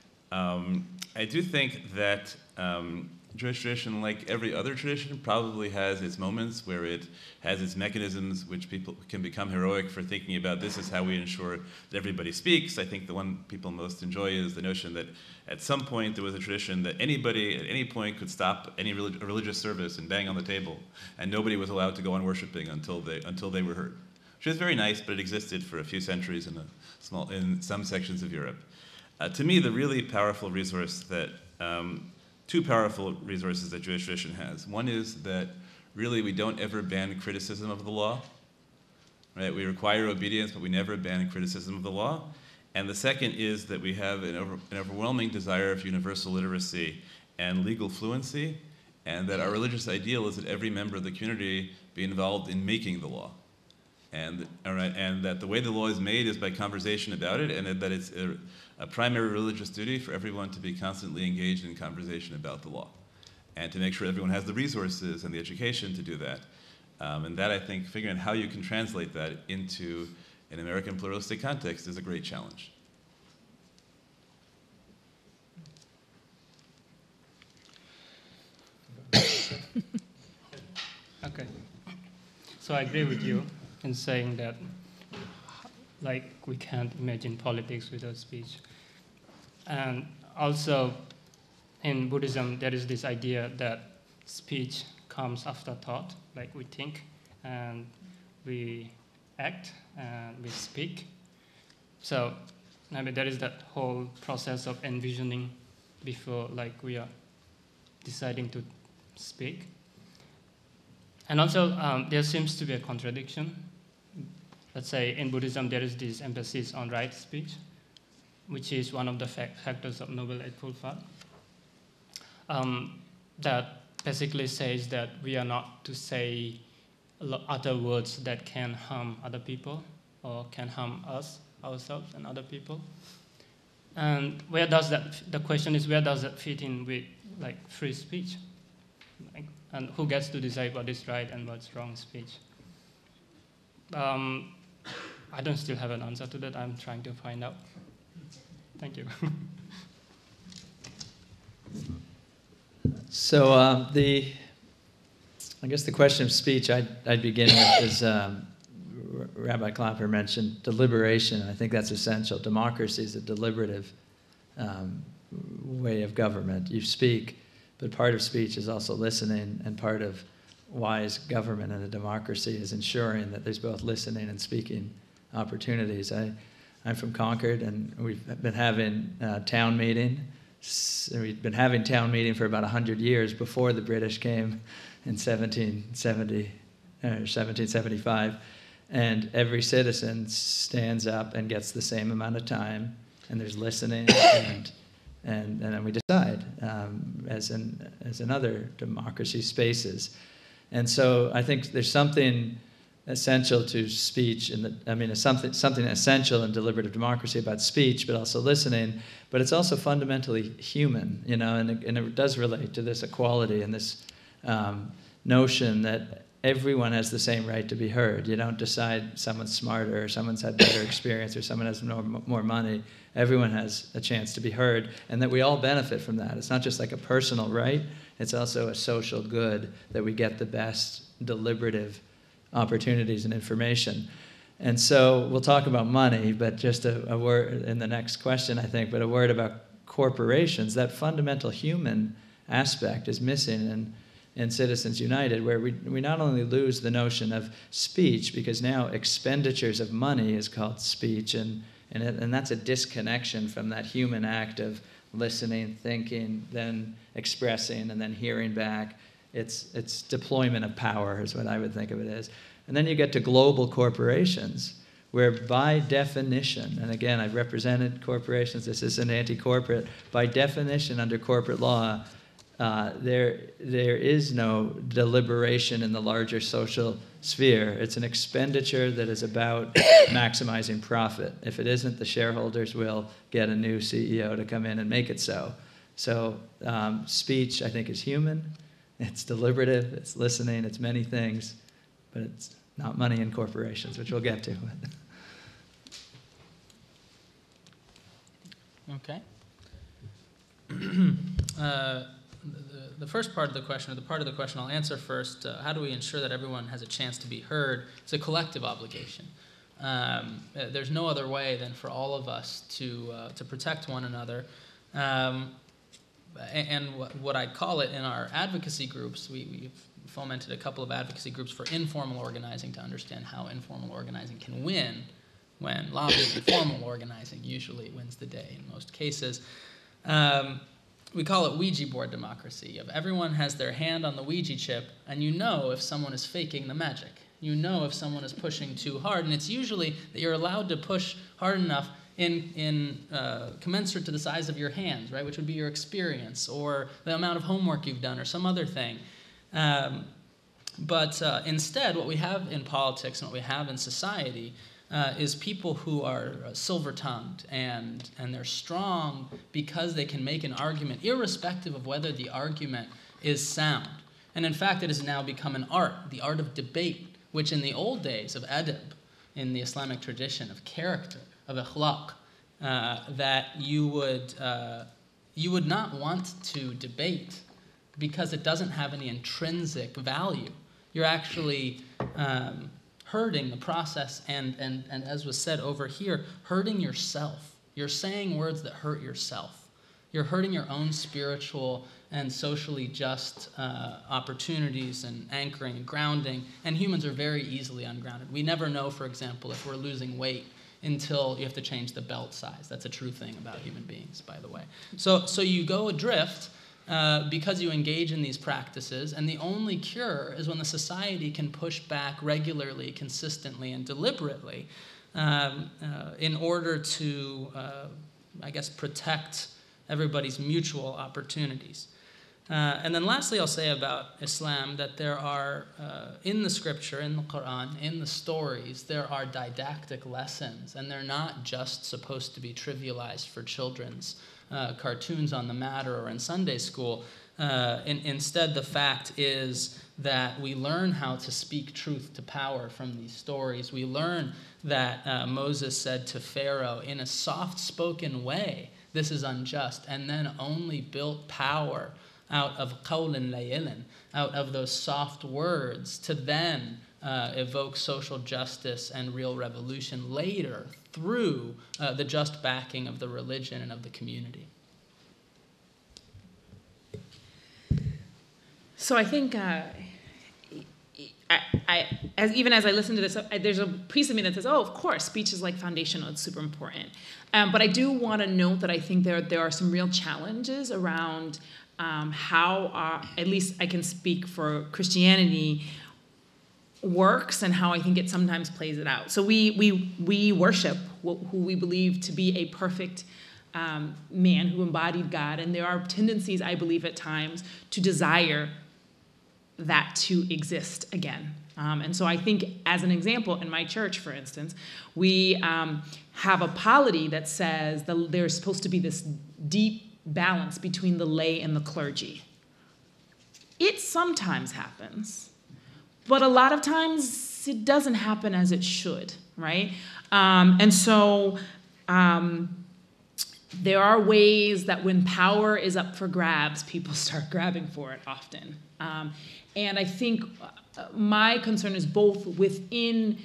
I do think that Jewish tradition, like every other tradition, probably has its moments where it has its mechanisms which people can become heroic for thinking about. This is how we ensure that everybody speaks. I think the one people most enjoy is the notion that at some point there was a tradition that anybody at any point could stop any religious service and bang on the table, and nobody was allowed to go on worshiping until they were heard. Which is very nice, but it existed for a few centuries in some sections of Europe. To me, the really powerful resource that two powerful resources that Jewish tradition has. One is that really we don't ever ban criticism of the law. Right? We require obedience, but we never ban criticism of the law. And the second is that we have an overwhelming desire of universal literacy and legal fluency, and that our religious ideal is that every member of the community be involved in making the law. And that the way the law is made is by conversation about it, and that it's a primary religious duty for everyone to be constantly engaged in conversation about the law, and to make sure everyone has the resources and the education to do that. And that, I think, figuring out how you can translate that into an American pluralistic context is a great challenge. Okay. So I agree with you in saying that, like, we can't imagine politics without speech. And also, in Buddhism, there is this idea that speech comes after thought, like we think, and we act, and we speak. So, I mean, there is that whole process of envisioning before, like, we are deciding to speak. And also, there seems to be a contradiction. Let's say in Buddhism, there is this emphasis on right speech, which is one of the factors of Noble Eightfold Path. That basically says that we are not to say other words that can harm other people or can harm us, ourselves, and other people. And where does that? The question is, where does that fit in with, like, free speech? Like, and who gets to decide what is right and what's wrong speech? I don't still have an answer to that. I'm trying to find out. Thank you. So I guess the question of speech I'd begin with is Rabbi Klapper mentioned deliberation. I think that's essential. Democracy is a deliberative way of government. You speak, but part of speech is also listening, and part of wise government in a democracy is ensuring that there's both listening and speaking opportunities. I'm from Concord, and we've been having town meeting. We've been having town meeting for about 100 years before the British came in 1775. And every citizen stands up and gets the same amount of time, and there's listening, and then we decide, as in other democracy spaces. And so I think there's something essential to speech, something essential in deliberative democracy about speech, but also listening. But it's also fundamentally human, and it does relate to this equality and this notion that everyone has the same right to be heard. You don't decide someone's smarter, or someone's had better experience, or someone has more money. Everyone has a chance to be heard, and that we all benefit from that. It's not just like a personal right, it's also a social good that we get the best deliberative opportunities and information. And so we'll talk about money, but just a word in the next question, I think, but a word about corporations. That fundamental human aspect is missing in Citizens United, where we not only lose the notion of speech, because now expenditures of money is called speech, and that's a disconnection from that human act of listening, thinking, then expressing, and then hearing back. It's deployment of power is what I would think of it as. And then you get to global corporations, where by definition, and again, I've represented corporations, this isn't anti-corporate, by definition under corporate law, there is no deliberation in the larger social sphere. It's an expenditure that is about maximizing profit. If it isn't, the shareholders will get a new CEO to come in and make it so. So speech, I think, is human. It's deliberative. It's listening. It's many things. But it's not money in corporations, which we'll get to. Okay. The first part of the question, or the part of the question I'll answer first, how do we ensure that everyone has a chance to be heard? It's a collective obligation. There's no other way than for all of us to protect one another. And what I call it in our advocacy groups, we've fomented a couple of advocacy groups for informal organizing to understand how informal organizing can win when lobbying and formal organizing usually wins the day in most cases. We call it Ouija board democracy. Everyone has their hand on the Ouija chip, and you know if someone is faking the magic. You know if someone is pushing too hard, and it's usually that you're allowed to push hard enough commensurate to the size of your hands, right, which would be your experience or the amount of homework you've done or some other thing. But instead, what we have in politics and what we have in society is people who are silver-tongued, and they're strong because they can make an argument irrespective of whether the argument is sound. And in fact, it has now become an art, the art of debate, which in the old days of adab, in the Islamic tradition of character, of akhlaq, that you would not want to debate because it doesn't have any intrinsic value. You're actually hurting the process and as was said over here, hurting yourself. You're saying words that hurt yourself. You're hurting your own spiritual and socially just opportunities and anchoring and grounding, and humans are very easily ungrounded. We never know, for example, if we're losing weight until you have to change the belt size. That's a true thing about human beings, by the way. So you go adrift because you engage in these practices, and the only cure is when the society can push back regularly, consistently, and deliberately in order to, protect everybody's mutual opportunities. And then lastly, I'll say about Islam that there are, in the scripture, in the Quran, in the stories, there are didactic lessons, and they're not just supposed to be trivialized for children's cartoons on the matter or in Sunday school. Instead, the fact is that we learn how to speak truth to power from these stories. We learn that Moses said to Pharaoh in a soft-spoken way, "This is unjust," and then only built power out of qawlin layilin, out of those soft words, to then evoke social justice and real revolution later through the just backing of the religion and of the community. So I think, even as I listen to this, there's a piece of me that says, oh, of course, speech is like foundational, it's super important. But I do want to note that I think there are some real challenges around how, at least I can speak for Christianity, works and how I think it sometimes plays it out. So we worship who we believe to be a perfect man who embodied God, and there are tendencies, I believe, at times to desire that to exist again. And so I think, as an example, in my church, for instance, we have a polity that says there's supposed to be this deep balance between the lay and the clergy. It sometimes happens, but a lot of times it doesn't happen as it should, right? And so there are ways that when power is up for grabs, people start grabbing for it often. And I think my concern is both within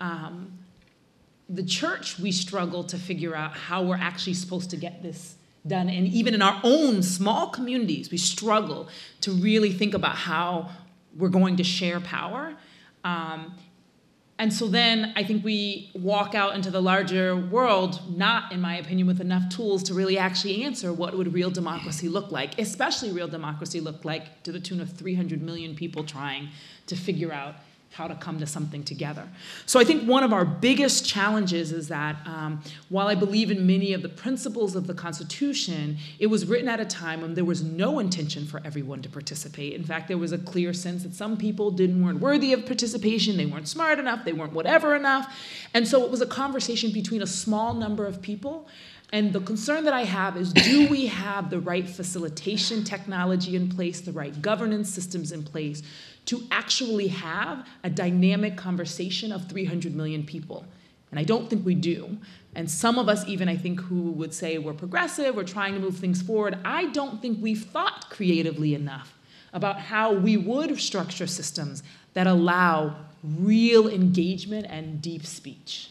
the church, we struggle to figure out how we're actually supposed to get this done. And even in our own small communities, we struggle to really think about how we're going to share power. And so then I think we walk out into the larger world, not, in my opinion, with enough tools to really actually answer what would real democracy look like, especially real democracy look like to the tune of 300 million people trying to figure out how to come to something together. So I think one of our biggest challenges is that while I believe in many of the principles of the Constitution, it was written at a time when there was no intention for everyone to participate. In fact, there was a clear sense that some people weren't worthy of participation, they weren't smart enough, they weren't whatever enough. And so it was a conversation between a small number of people. And the concern that I have is, do we have the right facilitation technology in place, the right governance systems in place to actually have a dynamic conversation of 300 million people? And I don't think we do. And some of us even, I think, who would say we're progressive, we're trying to move things forward, I don't think we've thought creatively enough about how we would structure systems that allow real engagement and deep speech.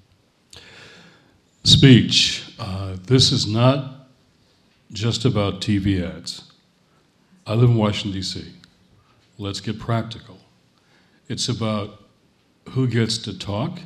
Speech. This is not just about TV ads. I live in Washington, D.C. Let's get practical. It's about who gets to talk,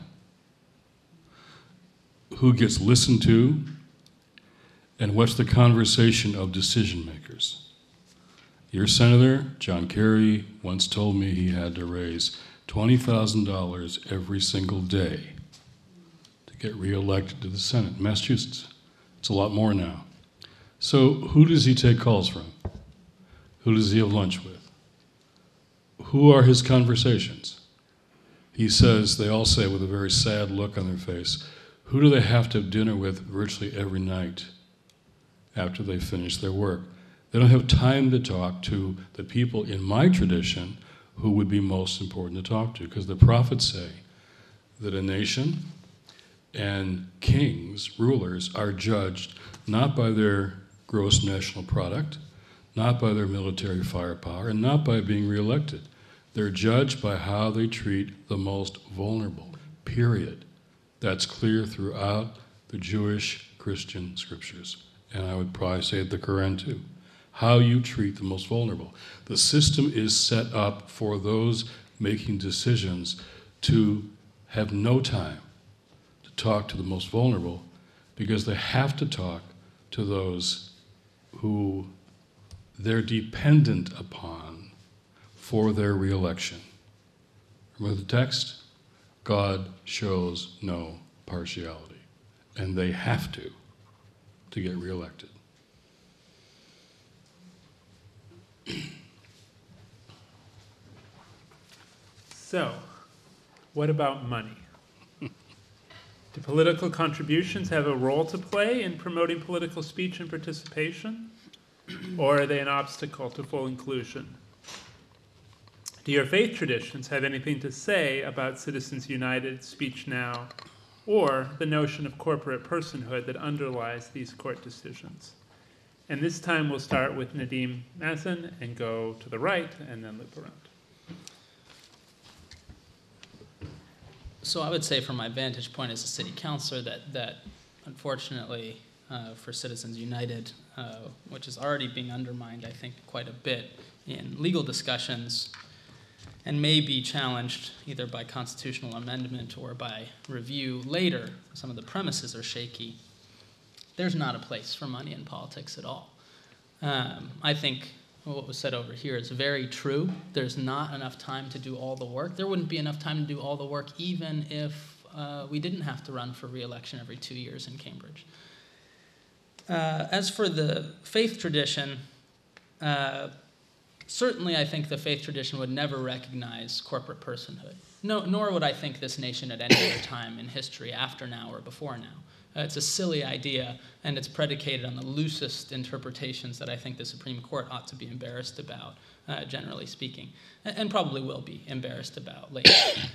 who gets listened to, and what's the conversation of decision makers. Your senator, John Kerry, once told me he had to raise $20,000 every single day to get reelected to the Senate in Massachusetts. It's a lot more now. So who does he take calls from? Who does he have lunch with? Who are his conversations? He says, they all say with a very sad look on their face, who do they have to have dinner with virtually every night after they finish their work? They don't have time to talk to the people in my tradition who would be most important to talk to, because the prophets say that a nation and kings, rulers, are judged not by their gross national product, not by their military firepower, and not by being reelected. They're judged by how they treat the most vulnerable, period. That's clear throughout the Jewish Christian scriptures. And I would probably say the Quran too. How you treat the most vulnerable. The system is set up for those making decisions to have no time to talk to the most vulnerable, because they have to talk to those who they're dependent upon for their reelection. Remember the text? God shows no partiality, and they have to get reelected. So, what about money? Do political contributions have a role to play in promoting political speech and participation? Or are they an obstacle to full inclusion? Do your faith traditions have anything to say about Citizens United, Speech Now, or the notion of corporate personhood that underlies these court decisions? And this time we'll start with Nadeem Mazen and go to the right and then loop around. So I would say from my vantage point as a city councillor that unfortunately for Citizens United, which is already being undermined, I think, quite a bit in legal discussions and may be challenged either by constitutional amendment or by review later, some of the premises are shaky, there's not a place for money in politics at all. I think what was said over here is very true. There's not enough time to do all the work. There wouldn't be enough time to do all the work even if we didn't have to run for re-election every 2 years in Cambridge. As for the faith tradition, certainly I think the faith tradition would never recognize corporate personhood. Nor would I think this nation at any other time in history, after now or before now. It's a silly idea, and it's predicated on the loosest interpretations that I think the Supreme Court ought to be embarrassed about, generally speaking, and probably will be embarrassed about later.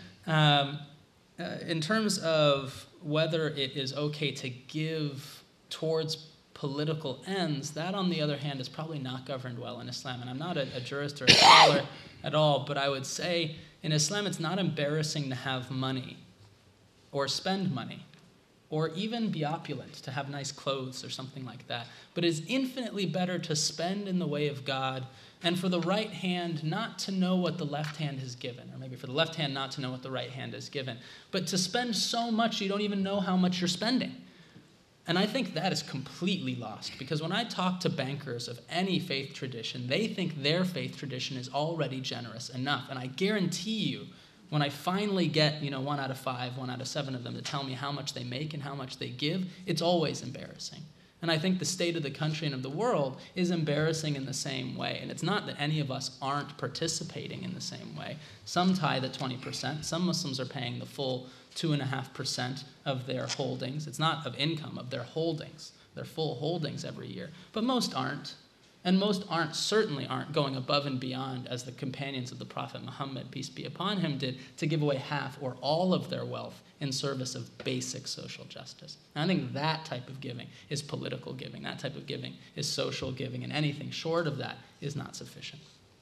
In terms of whether it is okay to give towards political ends, that, on the other hand, is probably not governed well in Islam. And I'm not a jurist or a scholar at all, but I would say in Islam it's not embarrassing to have money or spend money, or even be opulent, to have nice clothes or something like that. But it's infinitely better to spend in the way of God, and for the right hand not to know what the left hand has given, or maybe for the left hand not to know what the right hand has given, but to spend so much you don't even know how much you're spending. And I think that is completely lost, because when I talk to bankers of any faith tradition, they think their faith tradition is already generous enough. And I guarantee you, when I finally get, 1 out of 5, 1 out of 7 of them to tell me how much they make and how much they give, it's always embarrassing. And I think the state of the country and of the world is embarrassing in the same way. And it's not that any of us aren't participating in the same way. Some tithe at 20%. Some Muslims are paying the full 2.5% of their holdings. It's not of income, of their holdings, their full holdings every year. But most aren't. And most certainly aren't going above and beyond, as the companions of the Prophet Muhammad, peace be upon him, did, to give away half or all of their wealth in service of basic social justice. And I think that type of giving is political giving. That type of giving is social giving, and anything short of that is not sufficient.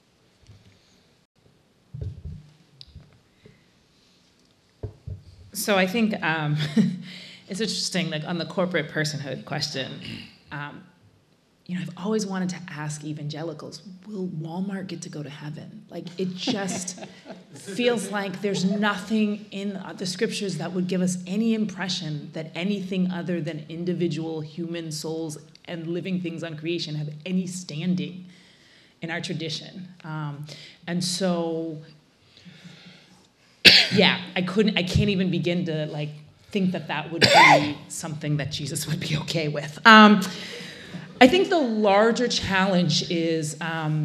So I think it's interesting, like on the corporate personhood question, I've always wanted to ask evangelicals, will Walmart get to go to heaven? Like, it just feels like there's nothing in the scriptures that would give us any impression that anything other than individual human souls and living things on creation have any standing in our tradition. And so, yeah, I can't even begin to think that would be something that Jesus would be okay with. I think the larger challenge is,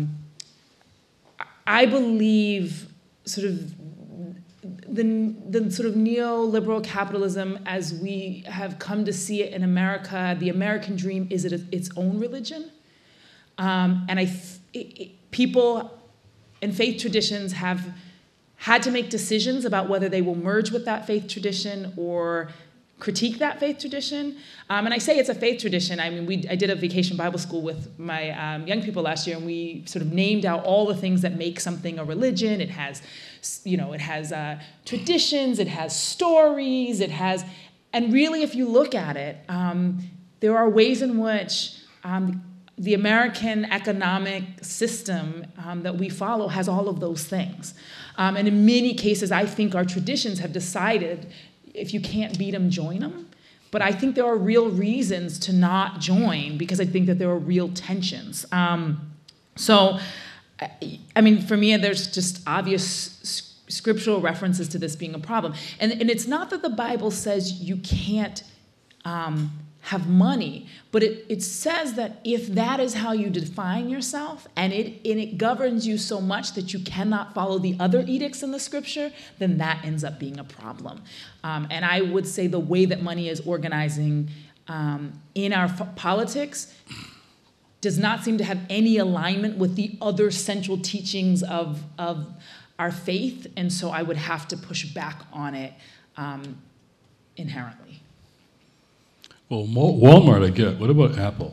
I believe, sort of the sort of neoliberal capitalism as we have come to see it in America. The American dream is its own religion, and people and faith traditions have had to make decisions about whether they will merge with that faith tradition or critique that faith tradition. And I say it's a faith tradition. I mean, I did a vacation Bible school with my young people last year, and we sort of named out all the things that make something a religion. It has, traditions, it has stories, and really, if you look at it, there are ways in which the American economic system that we follow has all of those things. And in many cases, I think our traditions have decided, if you can't beat them, join them. But I think there are real reasons to not join, because I think that there are real tensions. So, I mean, for me, there's just obvious scriptural references to this being a problem. And it's not that the Bible says you can't have money, but it says that if that is how you define yourself, and it governs you so much that you cannot follow the other edicts in the scripture, then that ends up being a problem. And I would say the way that money is organizing in our politics does not seem to have any alignment with the other central teachings of our faith, and so I would have to push back on it inherently. Well, Walmart I get. What about Apple?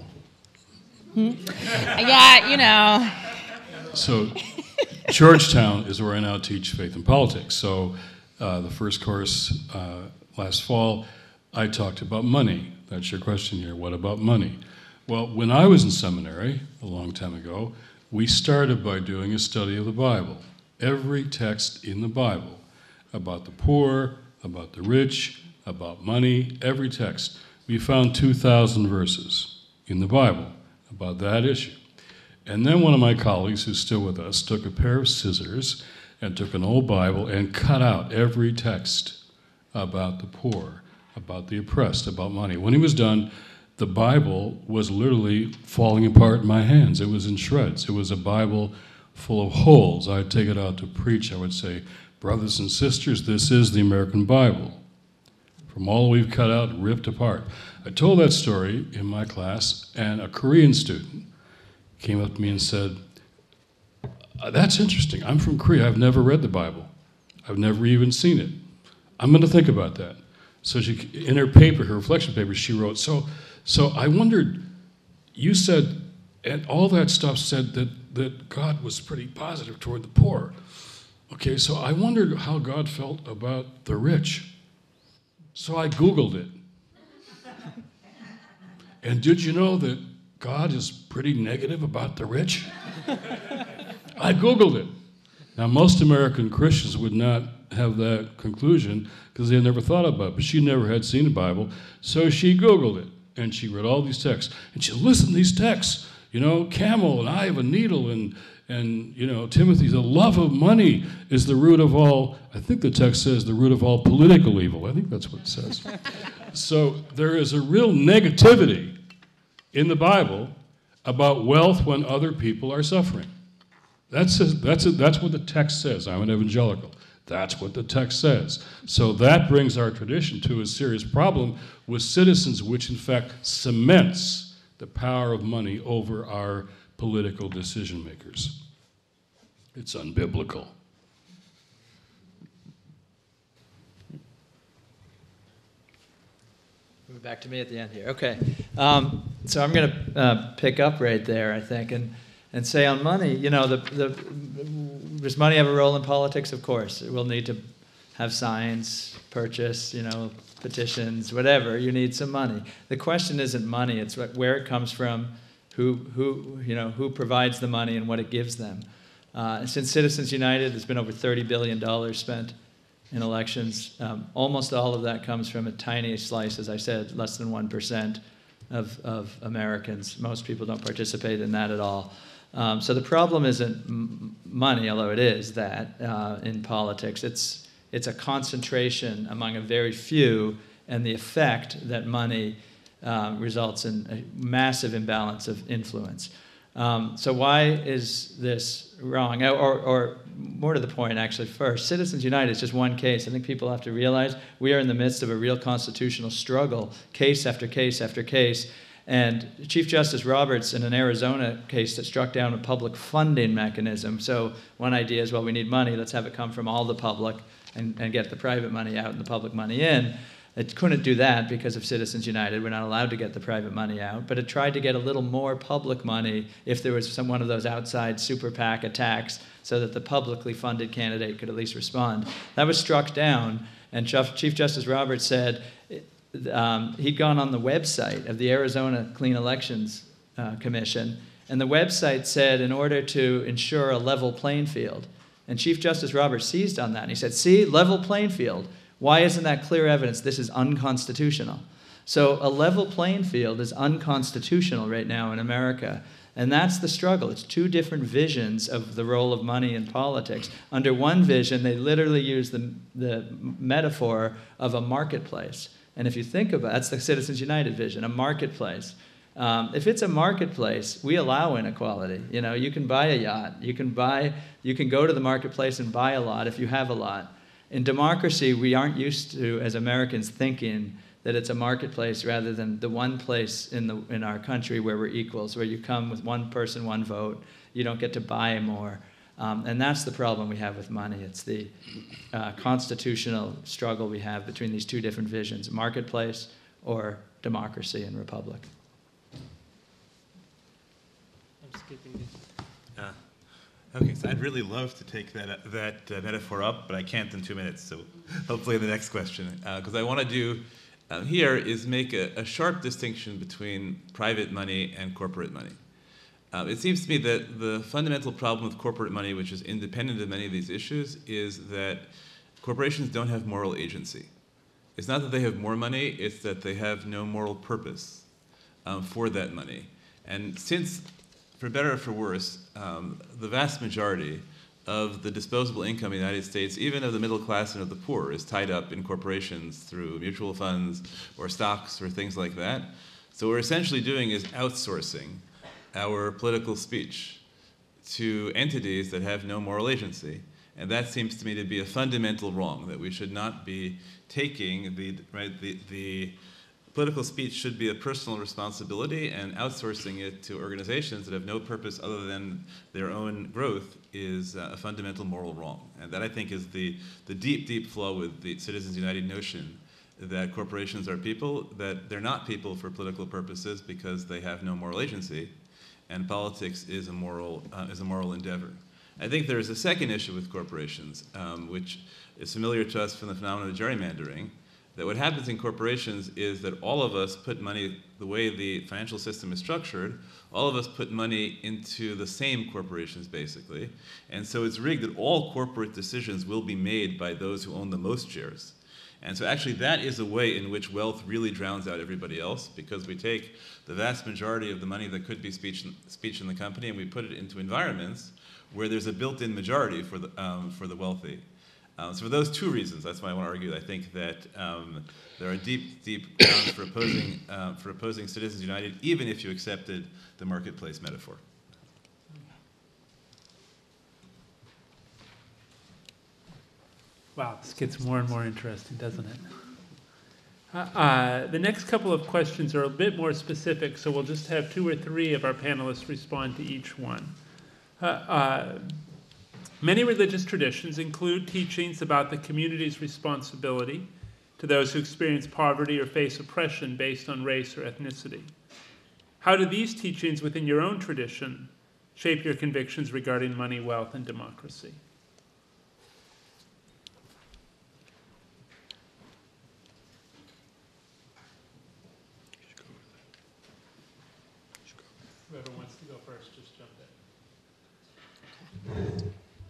Yeah, So Georgetown is where I now teach faith and politics. So the first course last fall, I talked about money. That's your question here. What about money? Well, when I was in seminary a long time ago, we started by doing a study of the Bible. Every text in the Bible about the poor, about the rich, about money, every text. We found 2,000 verses in the Bible about that issue. And then one of my colleagues, who's still with us, took a pair of scissors and took an old Bible and cut out every text about the poor, about the oppressed, about money. When he was done, the Bible was literally falling apart in my hands. It was in shreds. It was a Bible full of holes. I'd take it out to preach. I would say, brothers and sisters, this is the American Bible. From all we've cut out, ripped apart. I told that story in my class, and a Korean student came up to me and said, that's interesting. I'm from Korea. I've never read the Bible. I've never even seen it. I'm going to think about that. So she, in her paper, her reflection paper, she wrote, so I wondered, you said, and all that stuff said that God was pretty positive toward the poor. Okay, so I wondered how God felt about the rich. So I Googled it. And did you know that God is pretty negative about the rich? I Googled it. Now, most American Christians would not have that conclusion because they had never thought about it, but she never had seen the Bible, so she Googled it, and she read all these texts. And she listened to these texts, camel and eye of a needle, and Timothy, the love of money is the root of all, I think the text says the root of all political evil. I think that's what it says. So there is a real negativity in the Bible about wealth when other people are suffering. That's what the text says. I'm an evangelical. That's what the text says. So that brings our tradition to a serious problem with citizens, which in fact cements the power of money over our political decision makers. It's unbiblical. Back to me at the end here. Okay. So I'm going to pick up right there, I think, and say on money, does money have a role in politics? Of course. It will need to have signs, purchase, petitions, whatever. You need some money. The question isn't money. It's where it comes from, who provides the money and what it gives them. Since Citizens United, there's been over $30 billion spent in elections. Almost all of that comes from a tiny slice, as I said, less than 1% of Americans. Most people don't participate in that at all. So the problem isn't money, although it is that in politics. It's a concentration among a very few and the effect that money results in a massive imbalance of influence. So why is this wrong? Or more to the point, actually, first, Citizens United is just one case. I think people have to realize we are in the midst of a real constitutional struggle, case after case after case. And Chief Justice Roberts, in an Arizona case that struck down a public funding mechanism. So one idea is, well, we need money, let's have it come from all the public and get the private money out and the public money in. It couldn't do that because of Citizens United. We're not allowed to get the private money out. But it tried to get a little more public money if there was one of those outside super PAC attacks so that the publicly funded candidate could at least respond. That was struck down, and Chief Justice Roberts said he'd gone on the website of the Arizona Clean Elections Commission, and the website said in order to ensure a level playing field. And Chief Justice Roberts seized on that, and he said, see, level playing field. Why isn't that clear evidence this is unconstitutional? So a level playing field is unconstitutional right now in America. And that's the struggle. It's two different visions of the role of money in politics. Under one vision, they literally use the metaphor of a marketplace. And if you think about it, that's the Citizens United vision, a marketplace. If it's a marketplace, we allow inequality. You know, you can buy a yacht. You can go to the marketplace and buy a lot if you have a lot. In democracy, we aren't used to, as Americans, thinking that it's a marketplace rather than the one place in our country where we're equals, where you come with one person, one vote. You don't get to buy more. And that's the problem we have with money. It's the constitutional struggle we have between these two different visions, marketplace or democracy and republic. I'm skipping this. Okay, so I'd really love to take that metaphor up, but I can't in 2 minutes, so hopefully the next question. Because I want to do here is make a sharp distinction between private money and corporate money. It seems to me that the fundamental problem with corporate money, which is independent of many of these issues, is that corporations don't have moral agency. It's not that they have more money, it's that they have no moral purpose for that money. And since, for better or for worse, the vast majority of the disposable income in the United States, even of the middle class and of the poor, is tied up in corporations through mutual funds or stocks or things like that. So what we're essentially doing is outsourcing our political speech to entities that have no moral agency. And that seems to me to be a fundamental wrong, that we should not be taking the political speech should be a personal responsibility, and outsourcing it to organizations that have no purpose other than their own growth is a fundamental moral wrong. And that, I think, is the deep, deep flaw with the Citizens United notion that corporations are people, that they're not people for political purposes because they have no moral agency, and politics is a moral endeavor. I think there is a second issue with corporations, which is familiar to us from the phenomenon of gerrymandering, that what happens in corporations is that all of us put money, the way the financial system is structured, all of us put money into the same corporations, basically. And so it's rigged that all corporate decisions will be made by those who own the most shares. And so actually that is a way in which wealth really drowns out everybody else, because we take the vast majority of the money that could be speech in the company and we put it into environments where there's a built-in majority for the wealthy. So for those two reasons, that's why I want to argue that I think that there are deep, deep grounds for opposing Citizens United, even if you accepted the marketplace metaphor. Wow, this gets more and more interesting, doesn't it? The next couple of questions are a bit more specific, so we'll just have 2 or 3 of our panelists respond to each one. Many religious traditions include teachings about the community's responsibility to those who experience poverty or face oppression based on race or ethnicity. How do these teachings within your own tradition shape your convictions regarding money, wealth, and democracy? Whoever wants to go first, just jump in.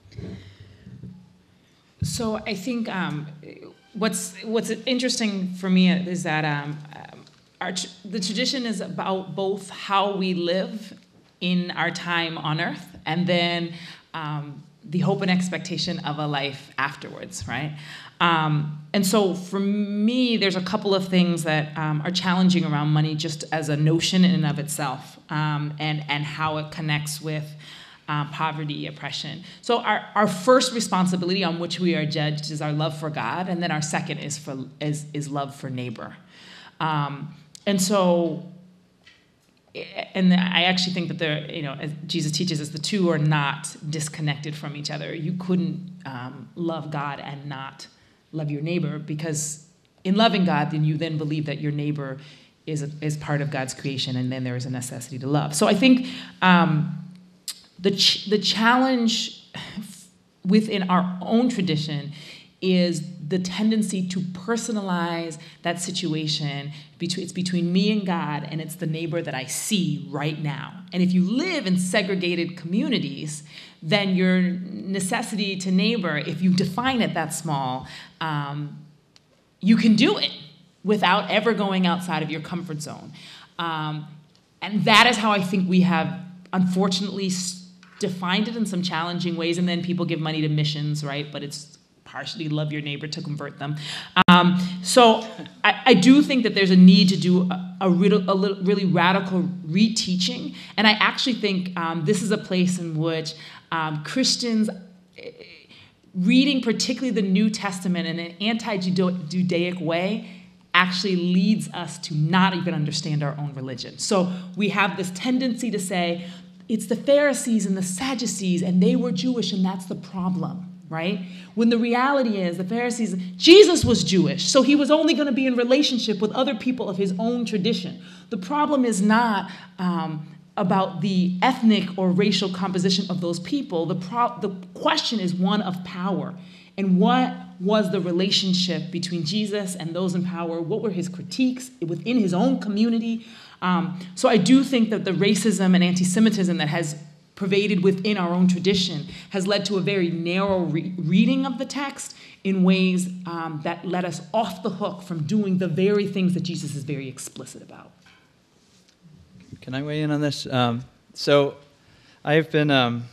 So I think what's interesting for me is that the tradition is about both how we live in our time on earth, and then the hope and expectation of a life afterwards, right? And so for me, there's a couple of things that are challenging around money just as a notion in and of itself, and how it connects with poverty, oppression. So our first responsibility on which we are judged is our love for God, and then our second is love for neighbor. And so, and I actually think that as Jesus teaches us, the two are not disconnected from each other. You couldn't love God and not love your neighbor, because in loving God, then you then believe that your neighbor is part of God's creation, and then there is a necessity to love. So I think the challenge within our own tradition is the tendency to personalize that situation. It's between me and God, and it's the neighbor that I see right now. And if you live in segregated communities, then your necessity to neighbor, if you define it that small, you can do it without ever going outside of your comfort zone. And that is how I think we have, unfortunately, defined it in some challenging ways. And then people give money to missions, right? But it's partially love your neighbor to convert them. So I do think that there's a need to do a really radical reteaching. And I actually think this is a place in which Christians, reading particularly the New Testament in an anti-Judaic way, actually leads us to not even understand our own religion. So we have this tendency to say, it's the Pharisees and the Sadducees, and they were Jewish, and that's the problem, right? When the reality is, the Pharisees, Jesus was Jewish, so he was only going to be in relationship with other people of his own tradition. The problem is not about the ethnic or racial composition of those people. The question is one of power. And what was the relationship between Jesus and those in power? What were his critiques within his own community? So I do think that the racism and anti-Semitism that has pervaded within our own tradition has led to a very narrow reading of the text in ways that let us off the hook from doing the very things that Jesus is very explicit about. Can I weigh in on this? So I've been...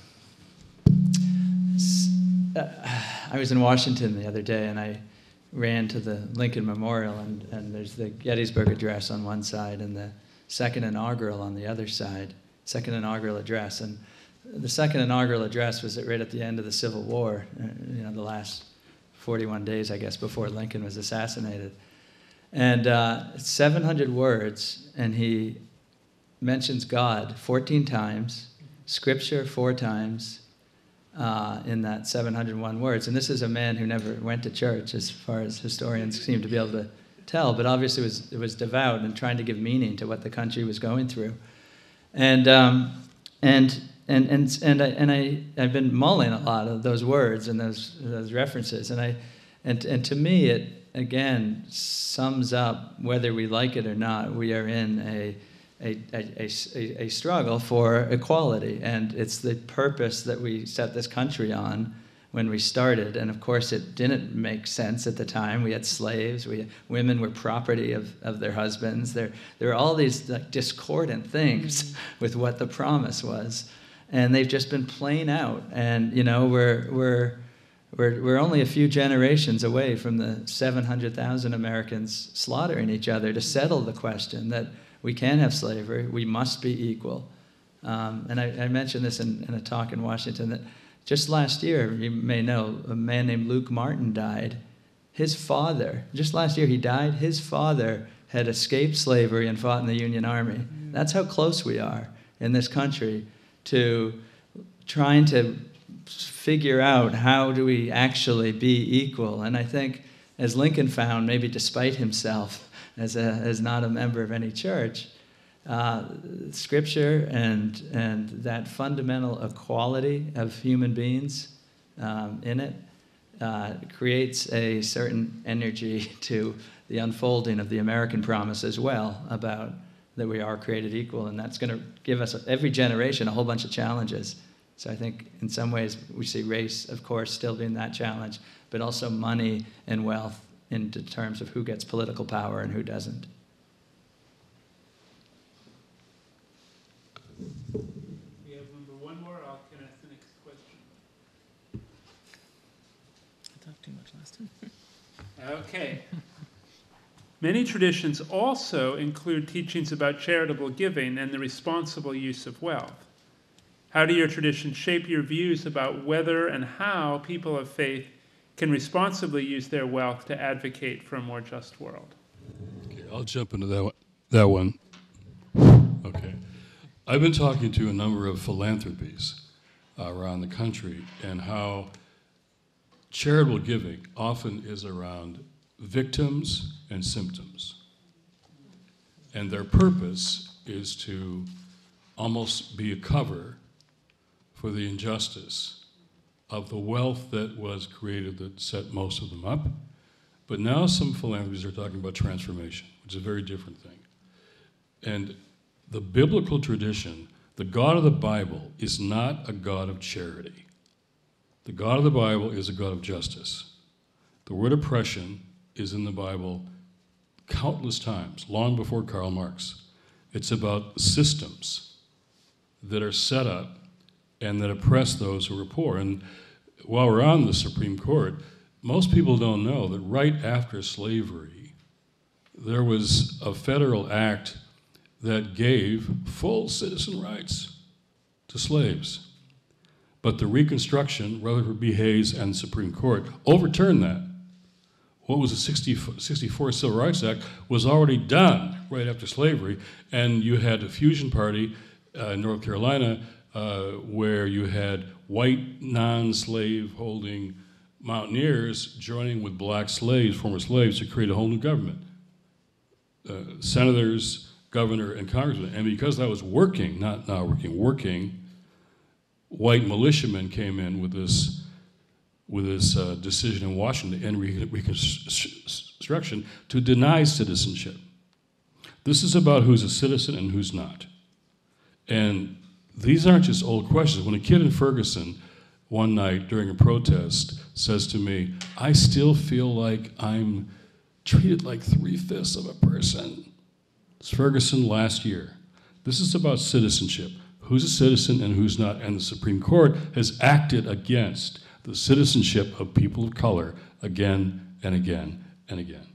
I was in Washington the other day, and I ran to the Lincoln Memorial, and there's the Gettysburg Address on one side and the second inaugural on the other side, second inaugural address. And the second inaugural address was right at the end of the Civil War, the last 41 days, I guess, before Lincoln was assassinated. And 700 words, and he mentions God 14 times, Scripture 4 times, in that 701 words. And this is a man who never went to church, as far as historians seem to be able to tell, but obviously was devout and trying to give meaning to what the country was going through. And I've been mulling a lot of those words and those references, and to me it again sums up, whether we like it or not, we are in a struggle for equality, and it's the purpose that we set this country on when we started. And of course it didn't make sense at the time. We had slaves, women were property of their husbands. There are all these discordant things with what the promise was, and they've just been playing out. And we're only a few generations away from the 700,000 Americans slaughtering each other to settle the question that we can have slavery, we must be equal. And I mentioned this in a talk in Washington, that just last year, you may know, a man named Luke Martin died. His father, just last year he died, his father had escaped slavery and fought in the Union Army. That's how close we are in this country to trying to figure out how do we actually be equal. And I think, as Lincoln found, maybe despite himself, as not a member of any church, Scripture and that fundamental equality of human beings in it creates a certain energy to the unfolding of the American promise as well, about that we are created equal, and that's going to give us, every generation, a whole bunch of challenges. So I think in some ways we see race, of course, still being that challenge, but also money and wealth in terms of who gets political power and who doesn't. We have one more. Can I ask the next question? Okay. Many traditions also include teachings about charitable giving and the responsible use of wealth. How do your traditions shape your views about whether and how people of faith can responsibly use their wealth to advocate for a more just world? Okay, I'll jump into that one. Okay. I've been talking to a number of philanthropies around the country, and how charitable giving often is around victims and symptoms. And their purpose is to almost be a cover for the injustice of the wealth that was created that set most of them up. But now some philanthropies are talking about transformation, which is a very different thing. And the biblical tradition, the God of the Bible, is not a God of charity. The God of the Bible is a God of justice. The word oppression is in the Bible countless times, long before Karl Marx. It's about systems that are set up and that oppress those who are poor. And while we're on the Supreme Court, most people don't know that right after slavery, there was a federal act that gave full citizen rights to slaves. But the Reconstruction, Rutherford B. Hayes and the Supreme Court overturned that. What was the 64 Civil Rights Act was already done right after slavery, and you had a fusion party in North Carolina where you had white non-slave holding mountaineers joining with black slaves, former slaves, to create a whole new government. Senators, governor, and congressman. And because that was working, not working, white militiamen came in with this decision in Washington to end Reconstruction to deny citizenship. This is about who's a citizen and who's not. And these aren't just old questions. When a kid in Ferguson one night during a protest says to me, I still feel like I'm treated like 3/5 of a person. It's Ferguson last year. This is about citizenship. Who's a citizen and who's not? And the Supreme Court has acted against the citizenship of people of color again and again and again.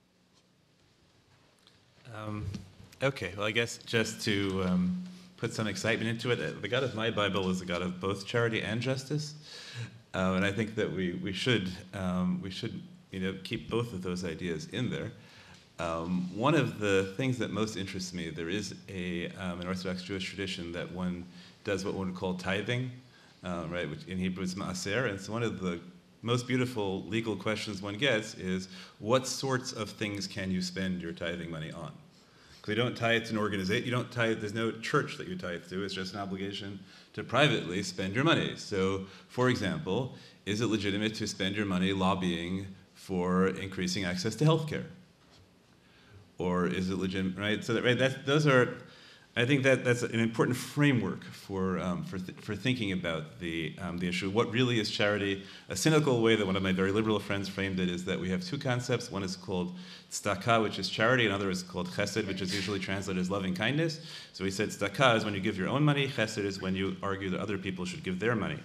Okay, well, I guess just to put some excitement into it, the God of my Bible is a God of both charity and justice, and I think that we should keep both of those ideas in there. One of the things that most interests me, there is an Orthodox Jewish tradition that one does what one would call tithing, right? Which in Hebrew is maaser, and so one of the most beautiful legal questions one gets is, what sorts of things can you spend your tithing money on? Because you don't tithe to an organization, you don't tithe, there's no church that you tithe to, it's just an obligation to privately spend your money. So, for example, is it legitimate to spend your money lobbying for increasing access to health care? Or is it legitimate, right? So that, right, those are, I think that's an important framework for thinking about the issue. What really is charity? A cynical way that one of my very liberal friends framed it is that we have two concepts. One is called tzedakah, which is charity. Another is called chesed, which is usually translated as loving kindness. So he said tzedakah is when you give your own money. Chesed is when you argue that other people should give their money.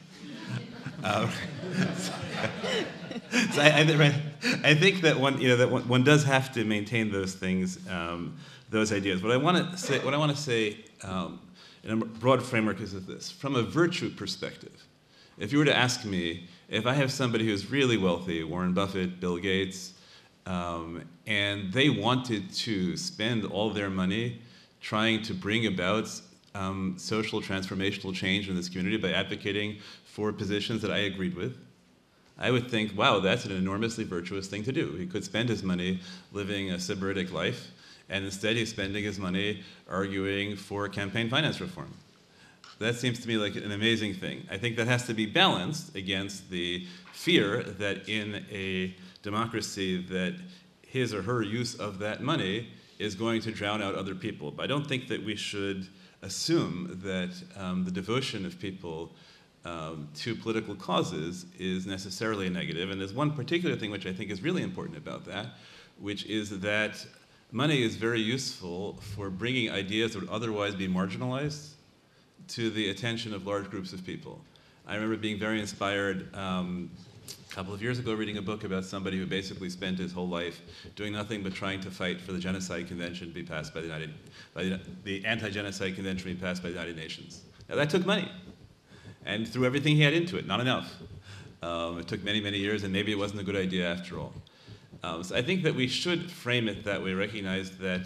So I think that one does have to maintain those things, those ideas. What I want to say in a broad framework is this: from a virtue perspective, if you were to ask me if I have somebody who's really wealthy, Warren Buffett, Bill Gates, and they wanted to spend all their money trying to bring about social transformational change in this community by advocating for positions that I agreed with, I would think, wow, that's an enormously virtuous thing to do. He could spend his money living a sybaritic life, and instead he's spending his money arguing for campaign finance reform. That seems to me like an amazing thing. I think that has to be balanced against the fear that in a democracy that his or her use of that money is going to drown out other people. But I don't think that we should assume that the devotion of people to political causes is necessarily a negative. And there's one particular thing which I think is really important about that, which is that money is very useful for bringing ideas that would otherwise be marginalized to the attention of large groups of people. I remember being very inspired a couple of years ago reading a book about somebody who basically spent his whole life doing nothing but trying to fight for the Genocide Convention to be passed by the Anti-Genocide Convention to be passed by the United Nations. Now that took money, and threw everything he had into it, not enough. It took many, many years, and maybe it wasn't a good idea after all. So I think that we should frame it that way, recognize that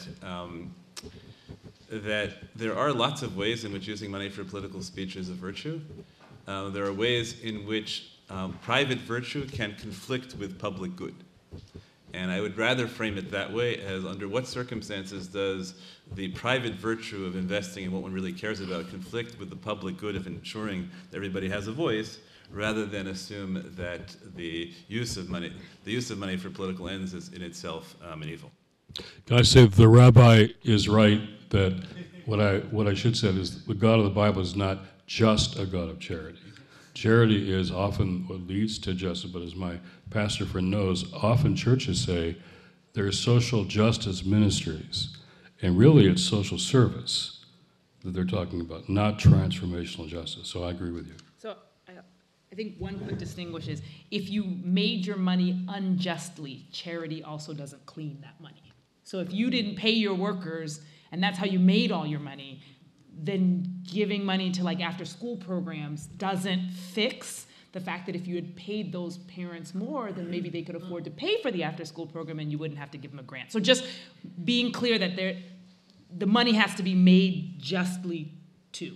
that there are lots of ways in which using money for political speech is a virtue. There are ways in which private virtue can conflict with public good. And I would rather frame it that way, as under what circumstances does the private virtue of investing in what one really cares about conflict with the public good of ensuring that everybody has a voice, rather than assume that the use of money for political ends is in itself an evil. Can I say the rabbi is right that what I should say is the God of the Bible is not just a God of charity. Charity is often what leads to justice, but as my pastor friend knows, often churches say there are social justice ministries, and really it's social service that they're talking about, not transformational justice. So I agree with you. So I think one quick distinguish is if you made your money unjustly, charity also doesn't clean that money. So if you didn't pay your workers and that's how you made all your money, then giving money to like after school programs doesn't fix the fact that if you had paid those parents more, then maybe they could afford to pay for the after school program and you wouldn't have to give them a grant. So just being clear that the money has to be made justly too.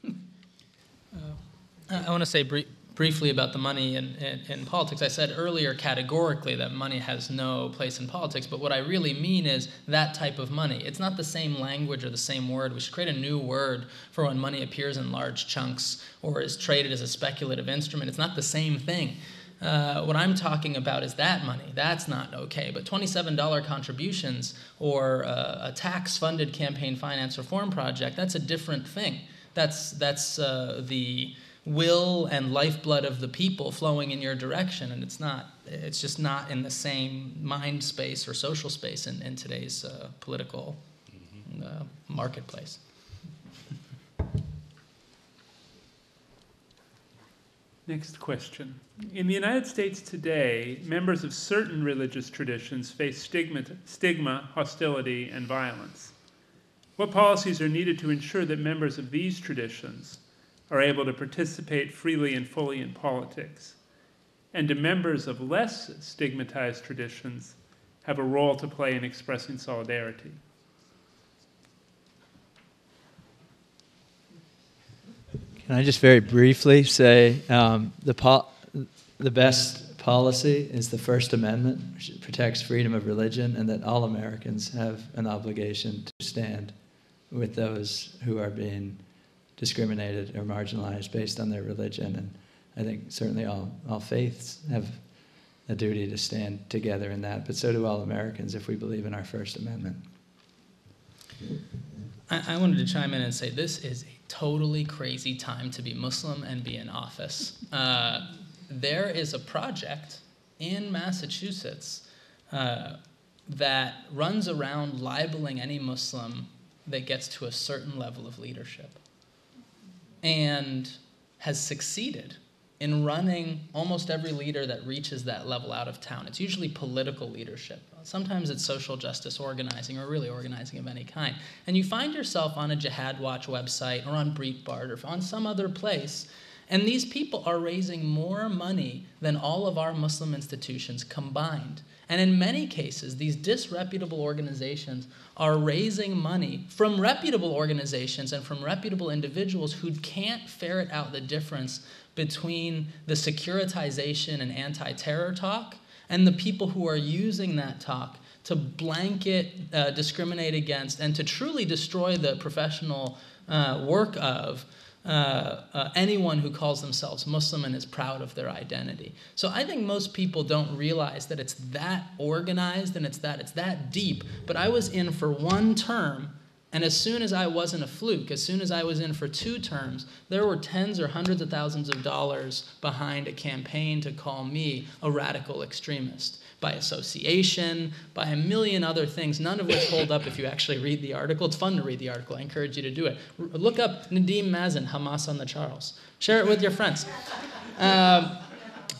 I want to say briefly about the money in politics. I said earlier categorically that money has no place in politics, but what I really mean is that type of money. It's not the same language or the same word. We should create a new word for when money appears in large chunks or is traded as a speculative instrument. It's not the same thing. What I'm talking about is that money. That's not okay. But $27 contributions or a tax-funded campaign finance reform project, that's a different thing. That's the will and lifeblood of the people flowing in your direction, and it's just not in the same mind space or social space in today's political marketplace. Next question. In the United States today, members of certain religious traditions face stigma, hostility, and violence. What policies are needed to ensure that members of these traditions are able to participate freely and fully in politics? And do members of less stigmatized traditions have a role to play in expressing solidarity? Can I just very briefly say the best policy is the First Amendment, which protects freedom of religion, and that all Americans have an obligation to stand with those who are being discriminated or marginalized based on their religion. And I think certainly all faiths have a duty to stand together in that, but so do all Americans if we believe in our First Amendment. I wanted to chime in and say this is a totally crazy time to be Muslim and be in office. There is a project in Massachusetts that runs around libeling any Muslim that gets to a certain level of leadership, and has succeeded in running almost every leader that reaches that level out of town. It's usually political leadership. Sometimes it's social justice organizing or really organizing of any kind. And you find yourself on a Jihad Watch website or on Breitbart or on some other place, and these people are raising more money than all of our Muslim institutions combined. And in many cases, these disreputable organizations are raising money from reputable organizations and from reputable individuals who can't ferret out the difference between the securitization and anti-terror talk and the people who are using that talk to blanket, discriminate against, and to truly destroy the professional work of anyone who calls themselves Muslim and is proud of their identity. So I think most people don't realize that it's that organized and it's that deep. But I was in for one term, and as soon as I wasn't a fluke, as soon as I was in for 2 terms, there were tens or hundreds of thousands of dollars behind a campaign to call me a radical extremist. By association, by a million other things, none of which hold up if you actually read the article. It's fun to read the article. I encourage you to do it. Look up Nadeem Mazen, Hamas on the Charles. Share it with your friends.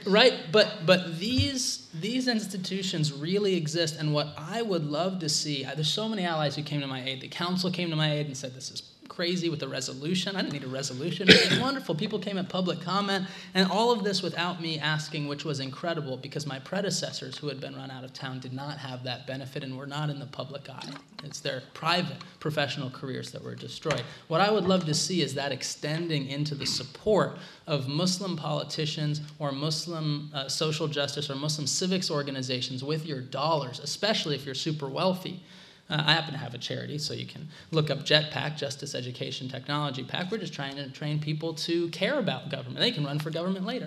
Right, but these institutions really exist, and what I would love to see, there's so many allies who came to my aid. The council came to my aid and said, this is crazy with the resolution. I didn't need a resolution. It was wonderful. People came at public comment, and all of this without me asking, which was incredible, because my predecessors who had been run out of town did not have that benefit and were not in the public eye. It's their private professional careers that were destroyed. What I would love to see is that extending into the support of Muslim politicians or Muslim social justice or Muslim civics organizations with your dollars, especially if you're super wealthy. I happen to have a charity, so you can look up JETPAC, Justice, Education, Technology PAC. We're just trying to train people to care about government. They can run for government later.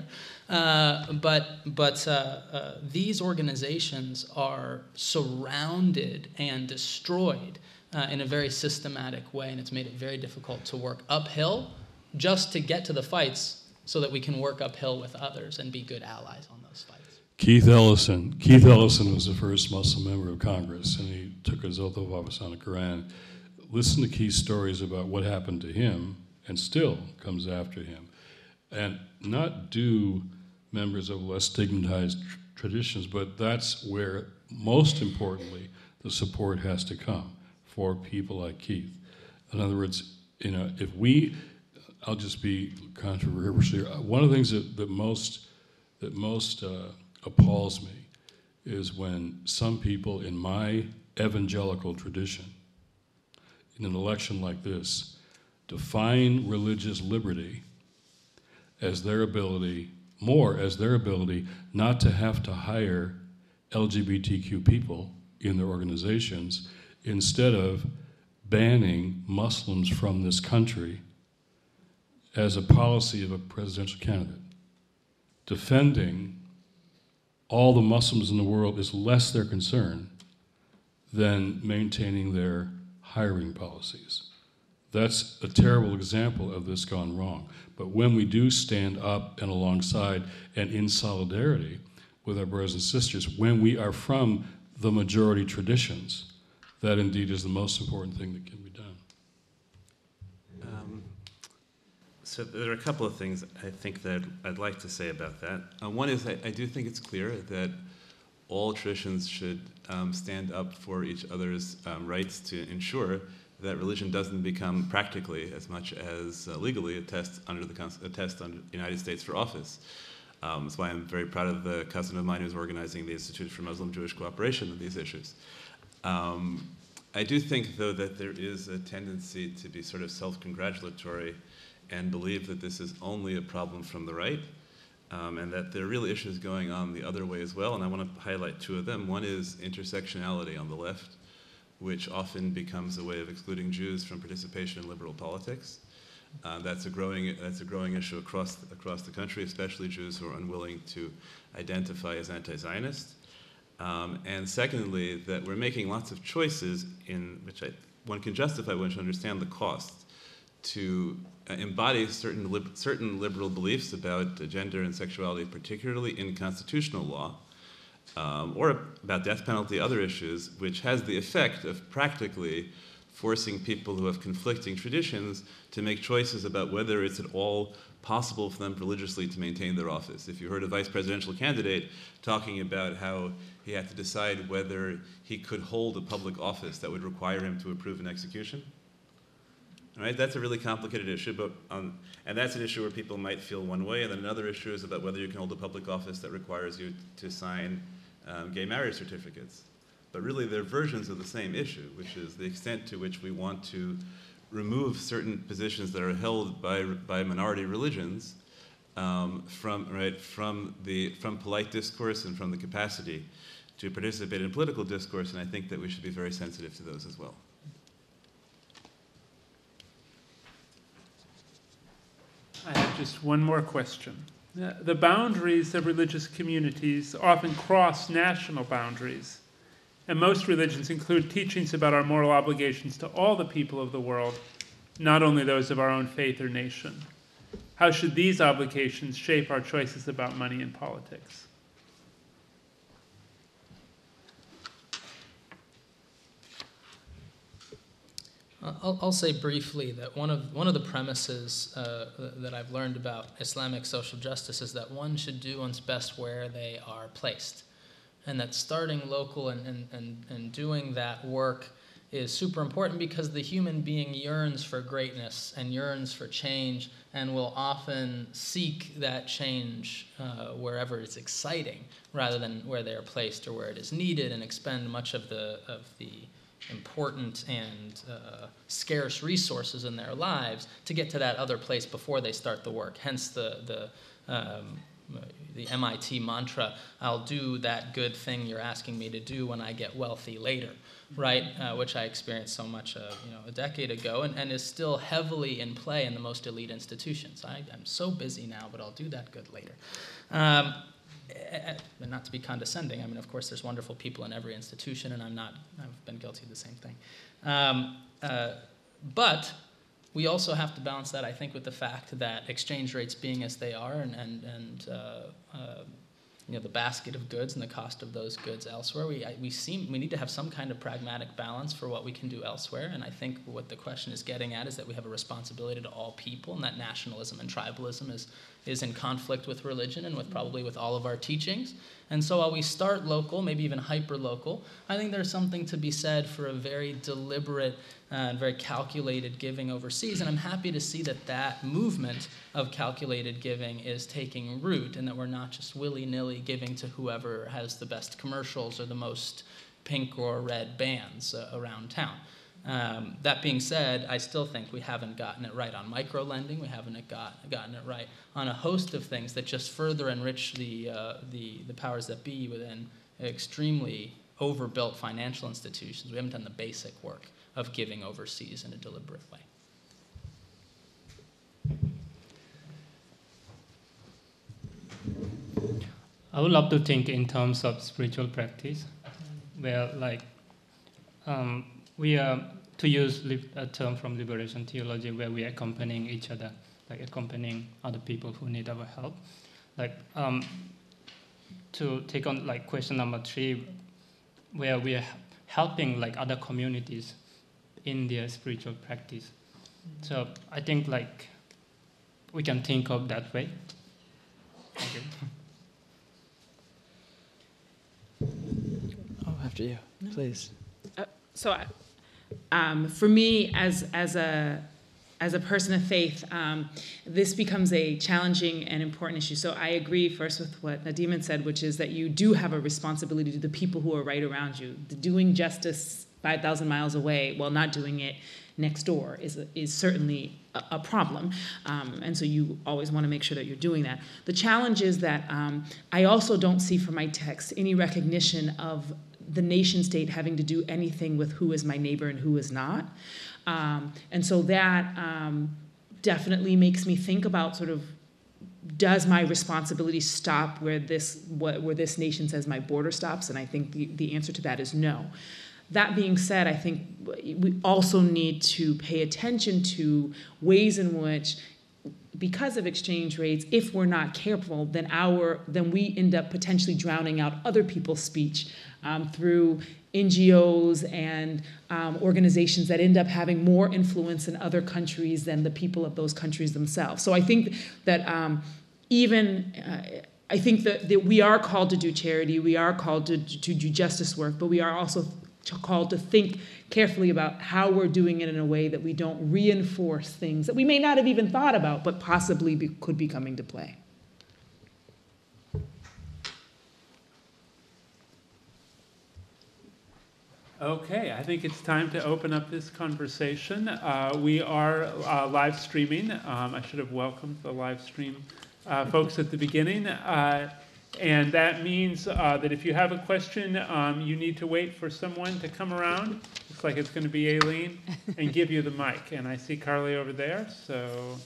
But these organizations are surrounded and destroyed in a very systematic way, and it's made it very difficult to work uphill just to get to the fights so that we can work uphill with others and be good allies on those fights. Keith Ellison was the first Muslim member of Congress, and he took his oath of office on the Quran. Listen to Keith's stories about what happened to him and still comes after him. And not do members of less stigmatized traditions, but that's where, most importantly, the support has to come for people like Keith. In other words, I'll just be controversial here. One of the things that most appalls me is when some people in my evangelical tradition, in an election like this, define religious liberty as their ability not to have to hire LGBTQ people in their organizations instead of banning Muslims from this country as a policy of a presidential candidate. Defending all the Muslims in the world is less their concern than maintaining their hiring policies. That's a terrible example of this gone wrong. But when we do stand up and alongside and in solidarity with our brothers and sisters, when we are from the majority traditions, that indeed is the most important thing that can be done. So there are a couple of things I think that I'd like to say about that. One is I do think it's clear that all traditions should stand up for each other's rights to ensure that religion doesn't become practically as much as legally a test under the United States for office. That's why I'm very proud of the cousin of mine who's organizing the Institute for Muslim-Jewish Cooperation on these issues. I do think, though, that there is a tendency to be sort of self-congratulatory and believe that this is only a problem from the right, and that there are real issues going on the other way as well, and I want to highlight two of them. One is intersectionality on the left, which often becomes a way of excluding Jews from participation in liberal politics. That's a growing issue across the country, especially Jews who are unwilling to identify as anti-Zionist. And secondly, that we're making lots of choices in which one can justify once you understand the cost to embody certain liberal beliefs about gender and sexuality, particularly in constitutional law, or about death penalty, other issues, which has the effect of practically forcing people who have conflicting traditions to make choices about whether it's at all possible for them religiously to maintain their office. If you heard a vice presidential candidate talking about how he had to decide whether he could hold a public office that would require him to approve an execution, right? That's a really complicated issue, and that's an issue where people might feel one way, and then another issue is about whether you can hold a public office that requires you to sign gay marriage certificates. But really, they're versions of the same issue, which is the extent to which we want to remove certain positions that are held by minority religions from polite discourse and from the capacity to participate in political discourse, and I think that we should be very sensitive to those as well. I have just one more question. The boundaries of religious communities often cross national boundaries, and most religions include teachings about our moral obligations to all the people of the world, not only those of our own faith or nation. How should these obligations shape our choices about money and politics? I'll say briefly that one of the premises that I've learned about Islamic social justice is that one should do one's best where they are placed, and that starting local and doing that work is super important, because the human being yearns for greatness and yearns for change, and will often seek that change wherever it's exciting rather than where they are placed or where it is needed, and expend much of the important and scarce resources in their lives to get to that other place before they start the work. Hence the MIT mantra, I'll do that good thing you're asking me to do when I get wealthy later, right? Which I experienced so much a decade ago, and is still heavily in play in the most elite institutions. I'm so busy now, but I'll do that good later. And not to be condescending, I mean, of course, there's wonderful people in every institution, and I've been guilty of the same thing. But we also have to balance that, I think, with the fact that exchange rates being as they are, and the basket of goods and the cost of those goods elsewhere, we need to have some kind of pragmatic balance for what we can do elsewhere. And I think what the question is getting at is that we have a responsibility to all people, and that nationalism and tribalism is in conflict with religion and probably with all of our teachings. And so while we start local, maybe even hyper-local, I think there's something to be said for a very deliberate and very calculated giving overseas. And I'm happy to see that movement of calculated giving is taking root, and that we're not just willy-nilly giving to whoever has the best commercials or the most pink or red bands around town. That being said, I still think we haven't gotten it right on micro-lending. We haven't gotten it right on a host of things that just further enrich the powers that be within extremely overbuilt financial institutions. We haven't done the basic work of giving overseas in a deliberate way. I would love to think in terms of spiritual practice, where we are, to use a term from liberation theology, where we are accompanying each other, like accompanying other people who need our help. To take on question number 3, where we are helping other communities in their spiritual practice. So I think we can think of that way. Thank you. Oh, after you, please. For me, as a person of faith, this becomes a challenging and important issue. So I agree first with what Nadeem had said, which is that you do have a responsibility to the people who are right around you. Doing justice 5,000 miles away while not doing it next door is certainly a problem. And so you always want to make sure that you're doing that. The challenge is that I also don't see from my text any recognition of the nation state having to do anything with who is my neighbor and who is not. And so that definitely makes me think about does my responsibility stop where this nation says my border stops? And I think the answer to that is no. That being said, I think we also need to pay attention to ways in which, because of exchange rates, if we're not careful, then we end up potentially drowning out other people's speech through NGOs and organizations that end up having more influence in other countries than the people of those countries themselves. So I think that I think that we are called to do charity, we are called to do justice work, but we are also called to think carefully about how we're doing it in a way that we don't reinforce things that we may not have even thought about, but possibly could be coming to play. Okay, I think it's time to open up this conversation. We are live streaming. I should have welcomed the live stream folks at the beginning. And that means that if you have a question, you need to wait for someone to come around. Looks like it's going to be Aileen, and give you the mic. And I see Carly over there, so.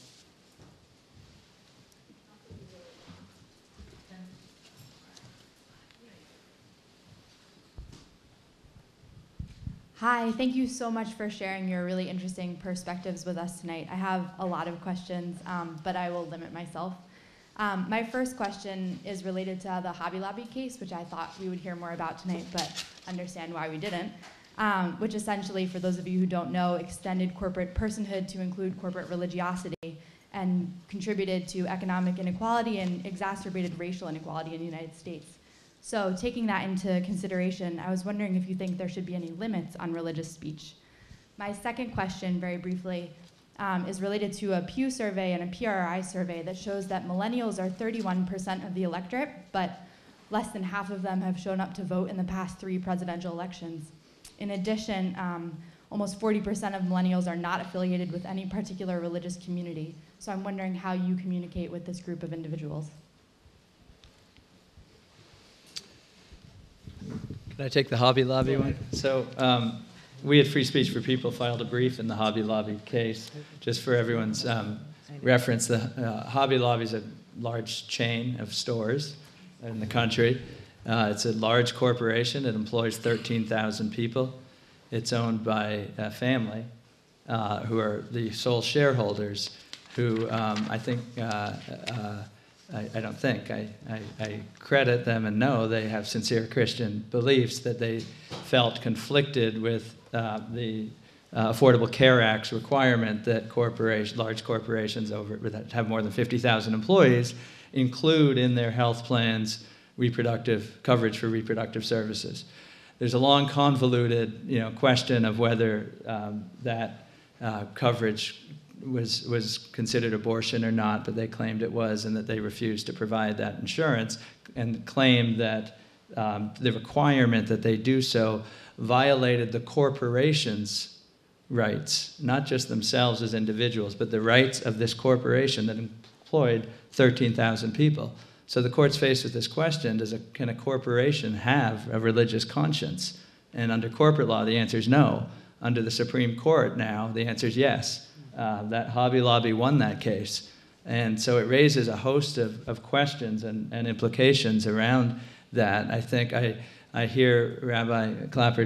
Hi, thank you so much for sharing your really interesting perspectives with us tonight. I have a lot of questions, but I will limit myself. My first question is related to the Hobby Lobby case, which I thought we would hear more about tonight, but understand why we didn't. which essentially, for those of you who don't know, extended corporate personhood to include corporate religiosity and contributed to economic inequality and exacerbated racial inequality in the United States. So taking that into consideration, I was wondering if you think there should be any limits on religious speech. My second question, very briefly, is related to a Pew survey and a PRI survey that shows that millennials are 31% of the electorate, but less than half of them have shown up to vote in the past 3 presidential elections. In addition, almost 40% of millennials are not affiliated with any particular religious community. So I'm wondering how you communicate with this group of individuals. Can I take the Hobby Lobby one? So we at Free Speech for People filed a brief in the Hobby Lobby case. Just for everyone's reference, the Hobby Lobby is a large chain of stores in the country. It's a large corporation. It employs 13,000 people. It's owned by a family who are the sole shareholders, who I credit them and know they have sincere Christian beliefs, that they felt conflicted with the Affordable Care Act's requirement that large corporations that have more than 50,000 employees include in their health plans reproductive coverage for reproductive services. There's a long, convoluted, question of whether that coverage was considered abortion or not, but they claimed it was, and that they refused to provide that insurance, and claimed that the requirement that they do so violated the corporation's rights, not just themselves as individuals, but the rights of this corporation that employed 13,000 people. So the court's faced with this question: can a corporation have a religious conscience? And under corporate law, the answer is no. Under the Supreme Court now, the answer is yes. That Hobby Lobby won that case. And so it raises a host of questions and implications around that. I think I hear Rabbi Klapper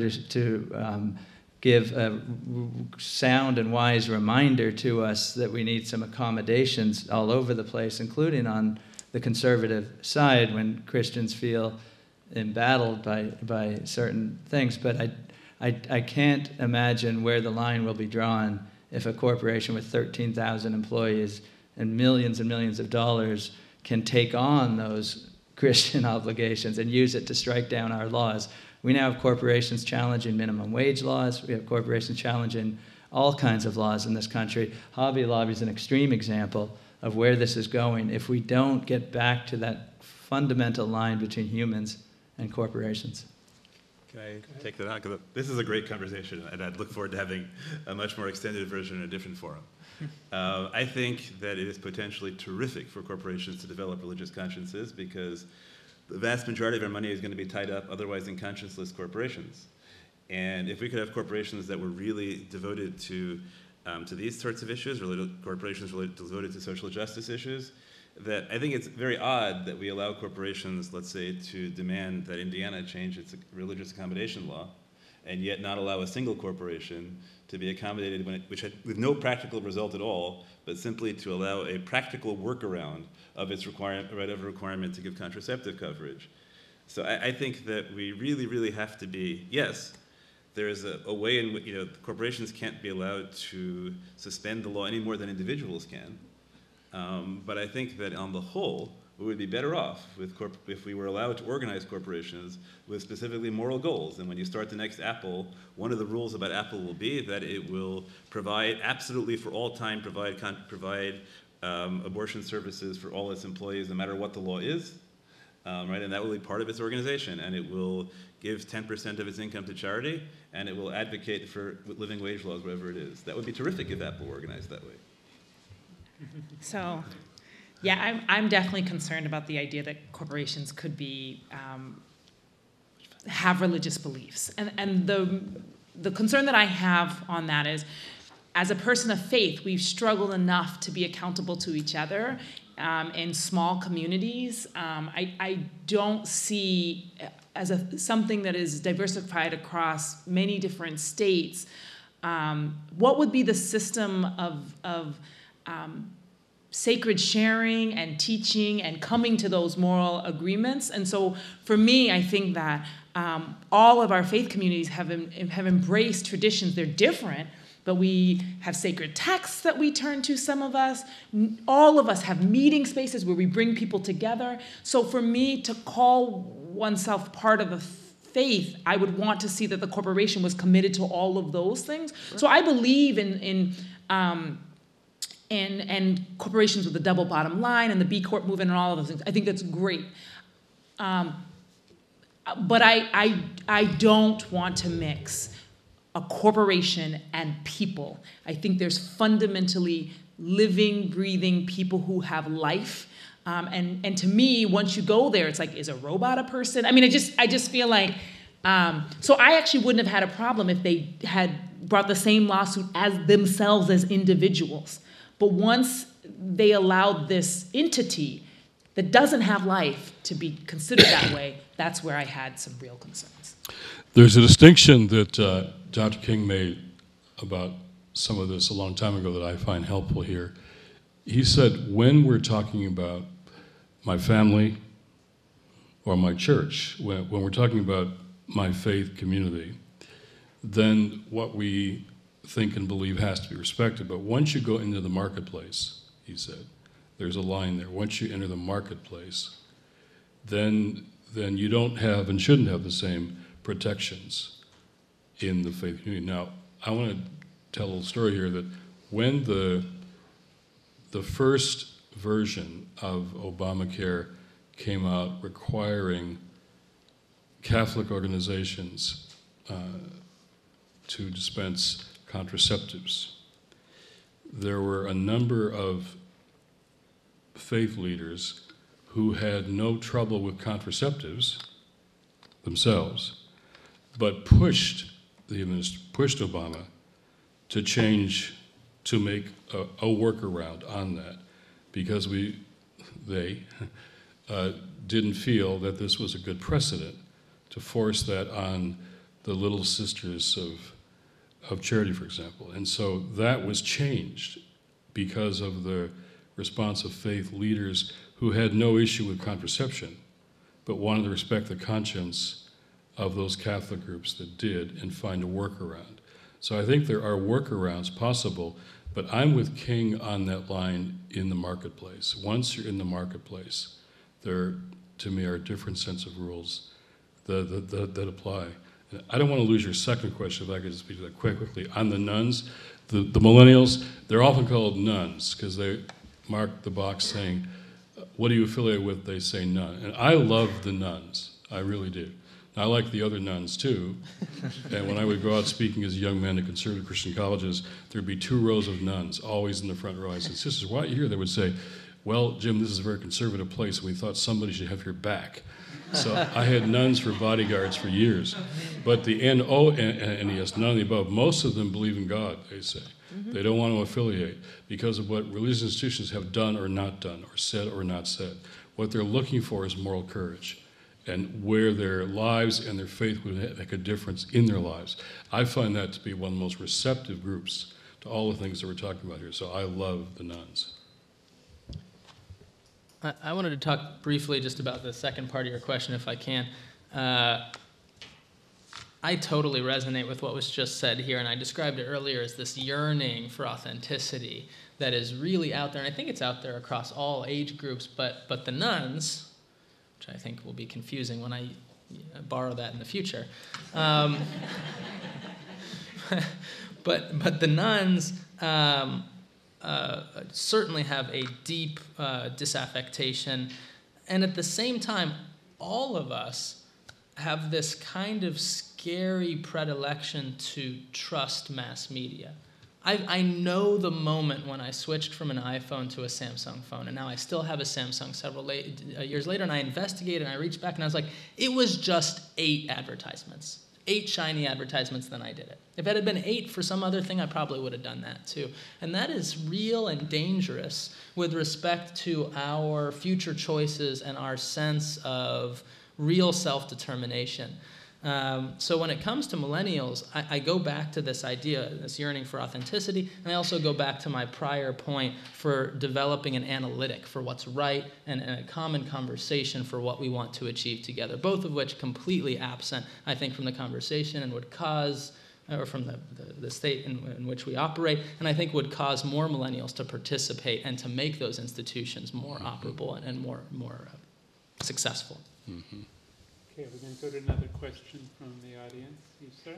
to give a sound and wise reminder to us that we need some accommodations all over the place, including on the conservative side when Christians feel embattled by certain things. But I can't imagine where the line will be drawn if a corporation with 13,000 employees and millions of dollars can take on those Christian obligations and use it to strike down our laws. We now have corporations challenging minimum wage laws. We have corporations challenging all kinds of laws in this country. Hobby Lobby is an extreme example of where this is going if we don't get back to that fundamental line between humans and corporations. Can I take that on? Because this is a great conversation, and I'd look forward to having a much more extended version in a different forum. I think that it is potentially terrific for corporations to develop religious consciences, because the vast majority of our money is going to be tied up otherwise in conscienceless corporations. And if we could have corporations that were really devoted to these sorts of issues, corporations devoted to social justice issues, that I think it's very odd that we allow corporations, let's say, to demand that Indiana change its religious accommodation law, and yet not allow a single corporation to be accommodated with no practical result at all, but simply to allow a practical workaround of its requirement to give contraceptive coverage. So I think that we really, really have to be, yes, there is a way in which corporations can't be allowed to suspend the law any more than individuals can. But I think that on the whole, we would be better off if we were allowed to organize corporations with specifically moral goals. And when you start the next Apple, one of the rules about Apple will be that it will provide absolutely for all time, provide abortion services for all its employees, no matter what the law is, right? And that will be part of its organization. And it will give 10% of its income to charity, and it will advocate for living wage laws, wherever it is. That would be terrific if Apple were organized that way. So, yeah, I'm definitely concerned about the idea that corporations could be have religious beliefs, and the concern that I have on that is, as a person of faith, we've struggled enough to be accountable to each other in small communities. I don't see as something that is diversified across many different states. What would be the system of sacred sharing and teaching and coming to those moral agreements? And so for me, I think that all of our faith communities have embraced traditions. They're different, but we have sacred texts that we turn to, some of us. All of us have meeting spaces where we bring people together. So for me to call oneself part of a faith, I would want to see that the corporation was committed to all of those things. Sure. So I believe in corporations with a double bottom line and the B Corp movement and all of those things. I think that's great. But I don't want to mix a corporation and people. I think there's fundamentally living, breathing people who have life. And to me, once you go there, it's like, is a robot a person? I mean, I just feel like, so I actually wouldn't have had a problem if they had brought the same lawsuit as themselves as individuals. But once they allowed this entity that doesn't have life to be considered that way, that's where I had some real concerns. There's a distinction that Dr. King made about some of this a long time ago that I find helpful here. He said, when we're talking about my family or my church, when we're talking about my faith community, then what we think and believe has to be respected. But once you go into the marketplace, he said, there's a line there. Once you enter the marketplace, then you don't have and shouldn't have the same protections in the faith community. Now, I want to tell a little story here that when the first version of Obamacare came out requiring Catholic organizations to dispense contraceptives, there were a number of faith leaders who had no trouble with contraceptives themselves, but pushed Obama to change, to make a workaround on that, because they didn't feel that this was a good precedent to force that on the Little Sisters of Charity, for example. And so that was changed because of the response of faith leaders who had no issue with contraception, but wanted to respect the conscience of those Catholic groups that did and find a workaround. So I think there are workarounds possible, but I'm with King on that line in the marketplace. Once you're in the marketplace, there, to me, are a different sense of rules that apply. And I don't want to lose your second question, if I could just speak to that quite quickly. On the nuns, the millennials, they're often called nuns because they mark the box saying, what do you affiliate with? They say none. And I love the nuns. I really do. I like the other nuns too. And when I would go out speaking as a young man at conservative Christian colleges, there'd be 2 rows of nuns, always in the front row. I said, sisters, why are you here? They would say, well, Jim, this is a very conservative place, and we thought somebody should have your back. So I had nuns for bodyguards for years. But the N-O-N-E-S, none of the above, most of them believe in God, they say. Mm-hmm. They don't want to affiliate because of what religious institutions have done or not done, or said or not said. What they're looking for is moral courage, and where their lives and their faith would make a difference in their lives. I find that to be one of the most receptive groups to all the things that we're talking about here. So I love the nuns. I wanted to talk briefly just about the second part of your question, if I can. I totally resonate with what was just said here, and I described it earlier as this yearning for authenticity that is really out there, and I think it's out there across all age groups, but the nuns, which I think will be confusing when I borrow that in the future. But the nuns certainly have a deep disaffectation, and at the same time, all of us have this kind of scary predilection to trust mass media. I know the moment when I switched from an iPhone to a Samsung phone, and now I still have a Samsung several years later, and I investigated, and I reached back, and I was like, it was just 8 advertisements. 8 shiny advertisements, then I did it. If it had been 8 for some other thing, I probably would have done that too. And that is real and dangerous with respect to our future choices and our sense of real self-determination. So when it comes to millennials, I go back to this idea, this yearning for authenticity, and I also go back to my prior point for developing an analytic for what's right and a common conversation for what we want to achieve together, both of which completely absent, I think, from the conversation and would cause, or from the state in which we operate, and I think would cause more millennials to participate and to make those institutions more operable and more successful. Mm-hmm. Okay, we're going to go to another question from the audience. You, sir?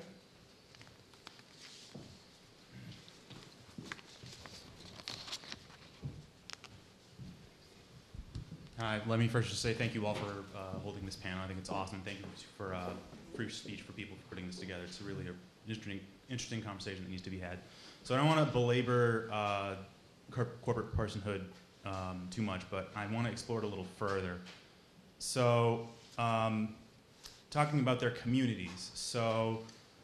Hi, let me first just say thank you all for holding this panel. I think it's awesome. Thank you for free speech for people for putting this together. It's really an interesting conversation that needs to be had. So I don't want to belabor corporate personhood too much, but I want to explore it a little further. So talking about their communities. So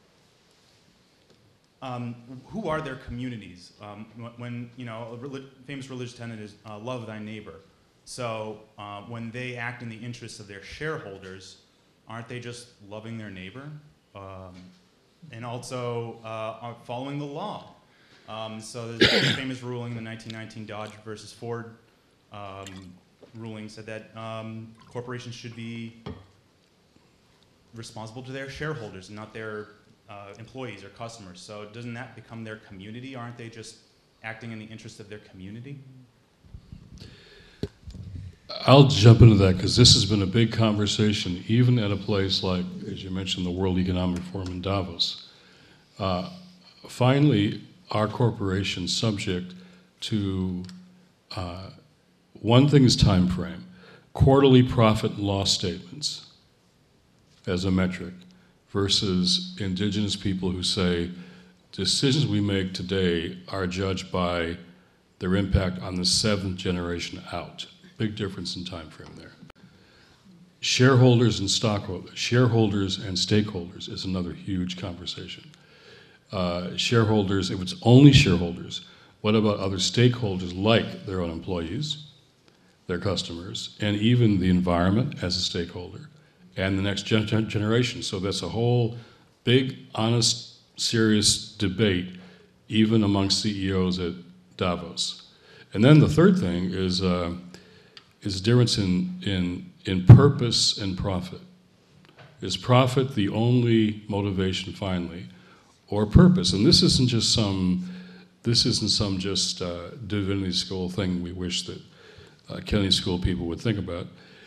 who are their communities? When, you know, a famous religious tenet is love thy neighbor. So when they act in the interests of their shareholders, aren't they just loving their neighbor? And also are following the law. So there's a famous ruling, the 1919 Dodge versus Ford ruling, said that corporations should be responsible to their shareholders and not their employees or customers. So doesn't that become their community? Aren't they just acting in the interest of their community? I'll jump into that because this has been a big conversation, even at a place like, as you mentioned, the World Economic Forum in Davos. Finally, our corporation subject to one thing is time frame, quarterly profit and loss statements as a metric versus indigenous people who say decisions we make today are judged by their impact on the 7th generation out. Big difference in time frame there. Shareholders and stockholders, shareholders and stakeholders is another huge conversation. Shareholders, if it's only shareholders, what about other stakeholders like their own employees, their customers, and even the environment as a stakeholder, and the next generation? So that's a whole big, honest, serious debate, even among CEOs at Davos. And then the third thing is difference in purpose and profit. Is profit the only motivation finally, or purpose? And this isn't some divinity school thing we wish that Kennedy School people would think about.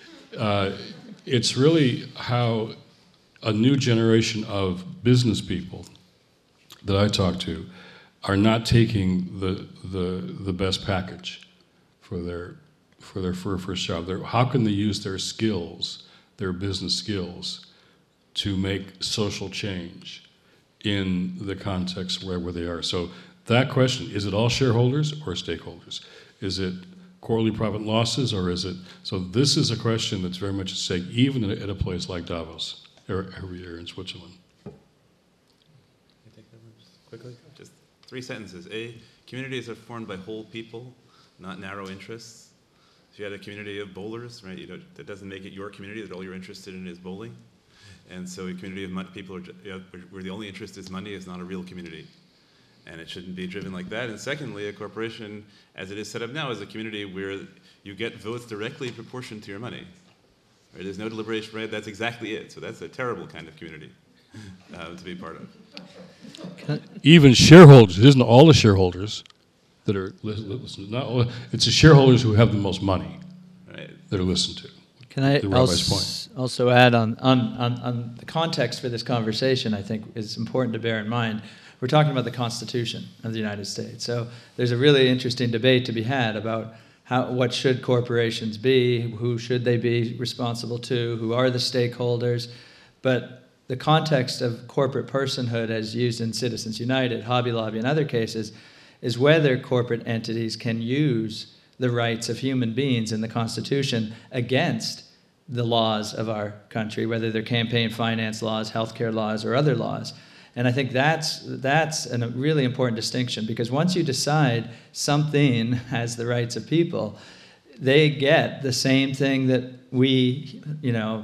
It's really how a new generation of business people that I talk to are not taking the best package for their first job. How can they use their skills, their business skills, to make social change in the context where they are? So that question, is it all shareholders or stakeholders? Is it quarterly profit and losses, or is it? So this is a question that's very much at stake, even at a place like Davos every year in Switzerland. Can I take that one just quickly? Just 3 sentences. A, communities are formed by whole people, not narrow interests. If you had a community of bowlers, right, that doesn't make it your community, that all you're interested in is bowling. And so a community of people where the only interest is money is not a real community. And it shouldn't be driven like that. And secondly, a corporation, as it is set up now, is a community where you get votes directly proportioned to your money. Right? There's no deliberation, right? That's exactly it. So that's a terrible kind of community to be part of. Even shareholders, it isn't all the shareholders that are listened to. It's the shareholders who have the most money that are listened to. Can I also add on the context for this conversation, I think is important to bear in mind. We're talking about the Constitution of the United States. So there's a really interesting debate to be had about what should corporations be, who should they be responsible to, who are the stakeholders. But the context of corporate personhood as used in Citizens United, Hobby Lobby, and other cases is whether corporate entities can use the rights of human beings in the Constitution against the laws of our country, whether they're campaign finance laws, healthcare laws, or other laws. And I think that's a really important distinction, because once you decide something has the rights of people, they get the same thing that we,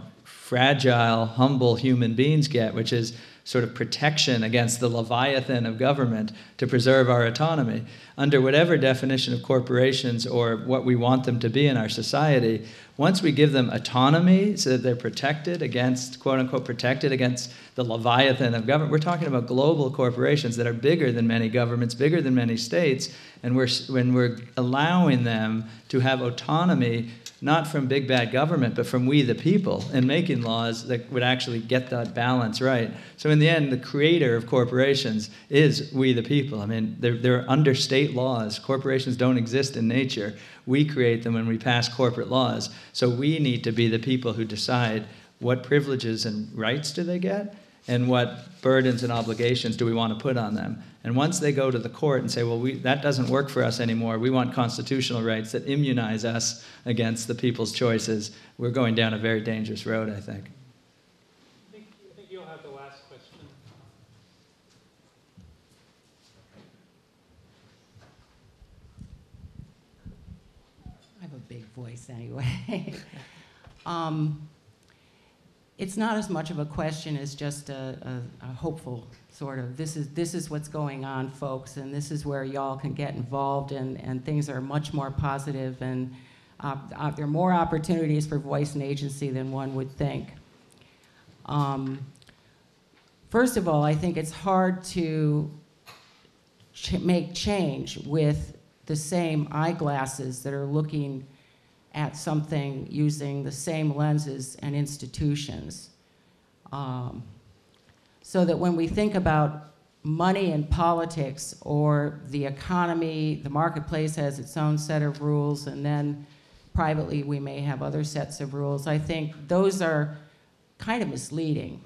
fragile, humble human beings get, which is sort of protection against the leviathan of government to preserve our autonomy. Under whatever definition of corporations or what we want them to be in our society, once we give them autonomy so that they're protected against, quote unquote, protected against the leviathan of government, we're talking about global corporations that are bigger than many governments, bigger than many states, and when we're allowing them to have autonomy, not from big bad government, but from we the people, and making laws that would actually get that balance right. So in the end, the creator of corporations is we the people. I mean, they're under state laws. Corporations don't exist in nature. We create them when we pass corporate laws. So we need to be the people who decide what privileges and rights do they get, and what burdens and obligations do we want to put on them. And once they go to the court and say, well, that doesn't work for us anymore, we want constitutional rights that immunize us against the people's choices, we're going down a very dangerous road, I think. I think you'll have the last question. I have a big voice anyway. It's not as much of a question as just a hopeful sort of, this is what's going on, folks, and this is where y'all can get involved, and things are much more positive, and there are more opportunities for voice and agency than one would think. First of all, I think it's hard to make change with the same eyeglasses that are looking at something using the same lenses and institutions. So that when we think about money and politics or the economy, the marketplace has its own set of rules, and then privately we may have other sets of rules. I think those are kind of misleading.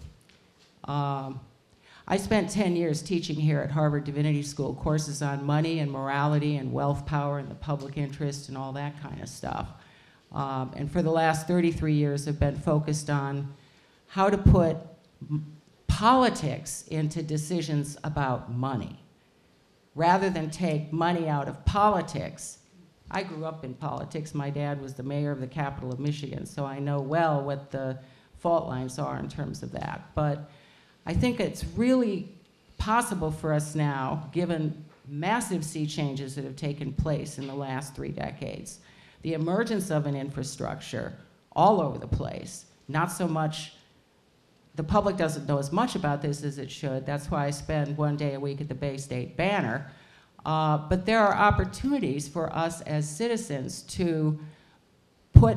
I spent 10 years teaching here at Harvard Divinity School courses on money and morality and wealth power and the public interest and all that kind of stuff. And for the last 33 years have been focused on how to put politics into decisions about money. Rather than take money out of politics, I grew up in politics. My dad was the mayor of the capital of Michigan, so I know well what the fault lines are in terms of that. But I think it's really possible for us now, given massive sea changes that have taken place in the last 3 decades, the emergence of an infrastructure all over the place, not so much, the public doesn't know as much about this as it should. That's why I spend 1 day a week at the Bay State Banner. But there are opportunities for us as citizens to put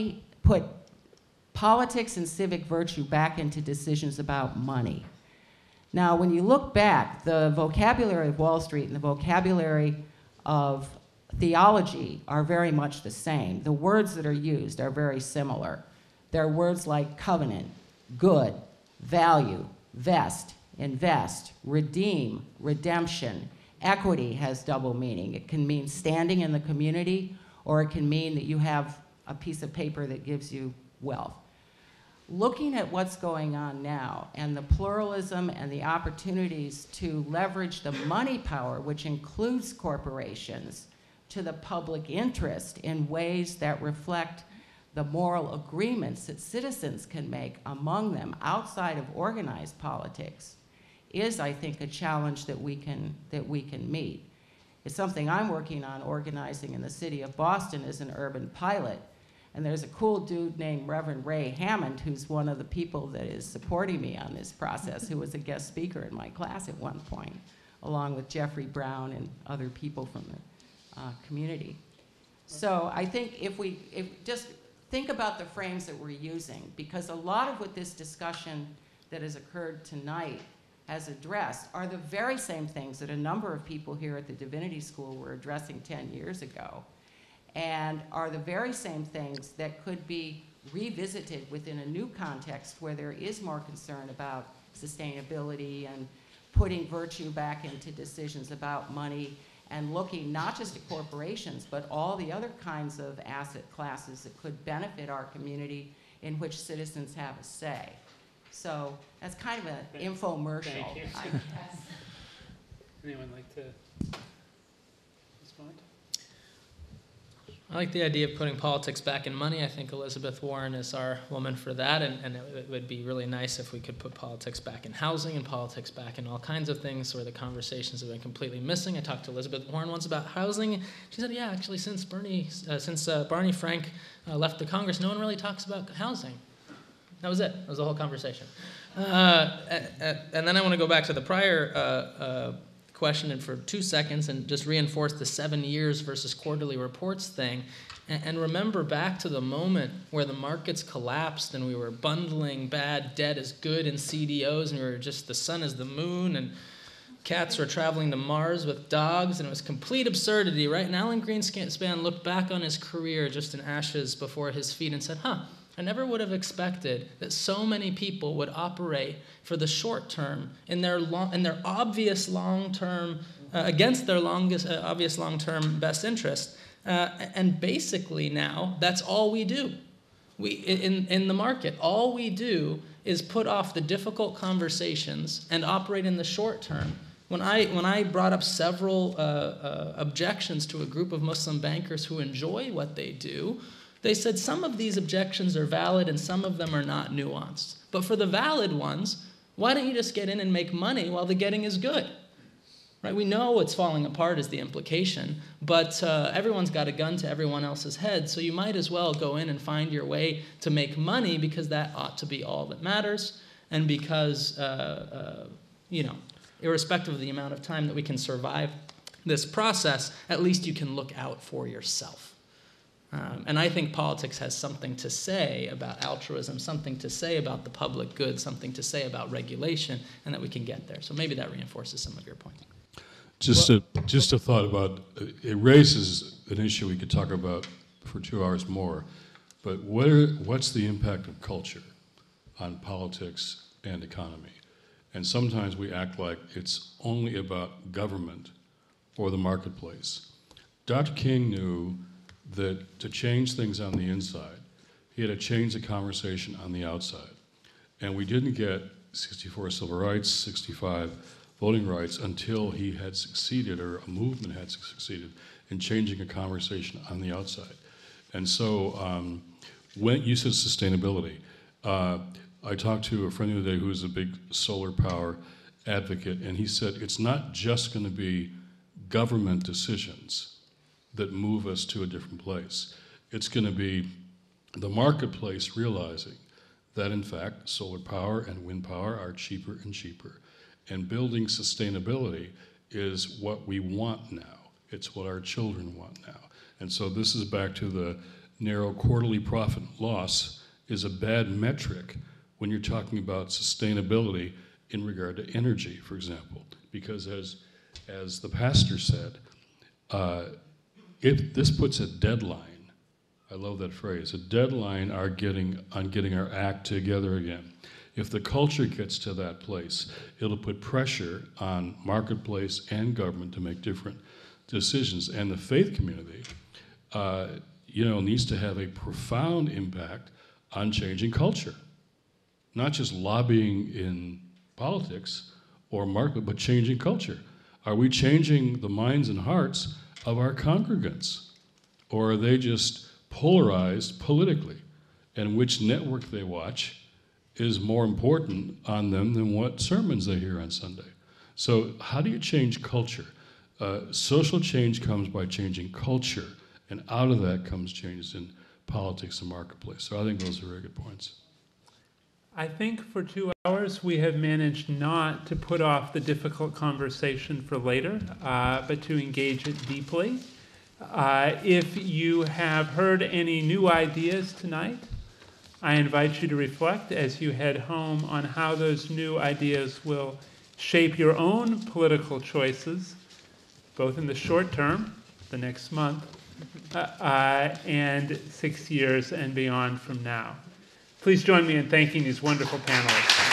politics and civic virtue back into decisions about money. Now, when you look back, the vocabulary of Wall Street and the vocabulary of theology are very much the same. The words that are used are very similar. There are words like covenant, good, value, vest, invest, redeem, redemption. Equity has double meaning. It can mean standing in the community, or it can mean that you have a piece of paper that gives you wealth. Looking at what's going on now and the pluralism and the opportunities to leverage the money power, which includes corporations, to the public interest in ways that reflect the moral agreements that citizens can make among them outside of organized politics, is, I think, a challenge that we can meet. It's something I'm working on organizing in the city of Boston as an urban pilot. And there's a cool dude named Reverend Ray Hammond, who's one of the people that is supporting me on this process, who was a guest speaker in my class at one point, along with Jeffrey Brown and other people from the community. So I think if just think about the frames that we're using, because a lot of what this discussion that has occurred tonight has addressed are the very same things that a number of people here at the Divinity School were addressing 10 years ago, and are the very same things that could be revisited within a new context where there is more concern about sustainability and putting virtue back into decisions about money, and looking not just at corporations, but all the other kinds of asset classes that could benefit our community in which citizens have a say. So that's kind of an infomercial, Thank you. I guess. Anyone like to respond? I like the idea of putting politics back in money. I think Elizabeth Warren is our woman for that, and it would be really nice if we could put politics back in housing and politics back in all kinds of things where the conversations have been completely missing. I talked to Elizabeth Warren once about housing. She said, yeah, actually, since Barney Frank left the Congress, no one really talks about housing. That was it. That was the whole conversation. And then I want to go back to the prior question and for 2 seconds and just reinforce the 7 years versus quarterly reports thing, and remember back to the moment where the markets collapsed and we were bundling bad debt as good in CDOs, and we were just the sun is the moon and cats were traveling to Mars with dogs, and it was complete absurdity, right? And Alan Greenspan looked back on his career just in ashes before his feet and said, I never would have expected that so many people would operate for the short term in their obvious long term against their obvious long term best interest. And basically now that's all we do. In the market, all we do is put off the difficult conversations and operate in the short term. When I brought up several objections to a group of Muslim bankers who enjoy what they do, they said some of these objections are valid and some of them are not nuanced. But for the valid ones, why don't you just get in and make money while the getting is good? Right? We know it's falling apart is the implication, but everyone's got a gun to everyone else's head, so you might as well go in and find your way to make money because that ought to be all that matters, and because, irrespective of the amount of time that we can survive this process, at least you can look out for yourself. And I think politics has something to say about altruism, something to say about the public good, something to say about regulation, and that we can get there. So maybe that reinforces some of your points. Just a thought about, it raises an issue we could talk about for 2 hours more, but what's the impact of culture on politics and economy? And sometimes we act like it's only about government or the marketplace. Dr. King knew that to change things on the inside, he had to change the conversation on the outside. And we didn't get 64 civil rights, 65 voting rights until he had succeeded, or a movement had succeeded in changing a conversation on the outside. And so when you said sustainability, I talked to a friend the other day who's a big solar power advocate, and he said it's not just going to be government decisions that move us to a different place. It's going to be the marketplace realizing that, in fact, solar power and wind power are cheaper and cheaper. And building sustainability is what we want now. It's what our children want now. And so this is back to the narrow quarterly profit loss is a bad metric when you're talking about sustainability in regard to energy, for example. Because as the pastor said, if this puts a deadline, I love that phrase, a deadline on getting our act together again. If the culture gets to that place, it'll put pressure on marketplace and government to make different decisions. And the faith community, needs to have a profound impact on changing culture. Not just lobbying in politics or market, but changing culture. Are we changing the minds and hearts of our congregants? Or are they just polarized politically? And which network they watch is more important on them than what sermons they hear on Sunday. So how do you change culture? Social change comes by changing culture, and out of that comes changes in politics and marketplace. So I think those are very good points. I think for 2 hours we have managed not to put off the difficult conversation for later, but to engage it deeply. If you have heard any new ideas tonight, I invite you to reflect as you head home on how those new ideas will shape your own political choices, both in the short term, the next month, and 6 years and beyond from now. Please join me in thanking these wonderful panelists.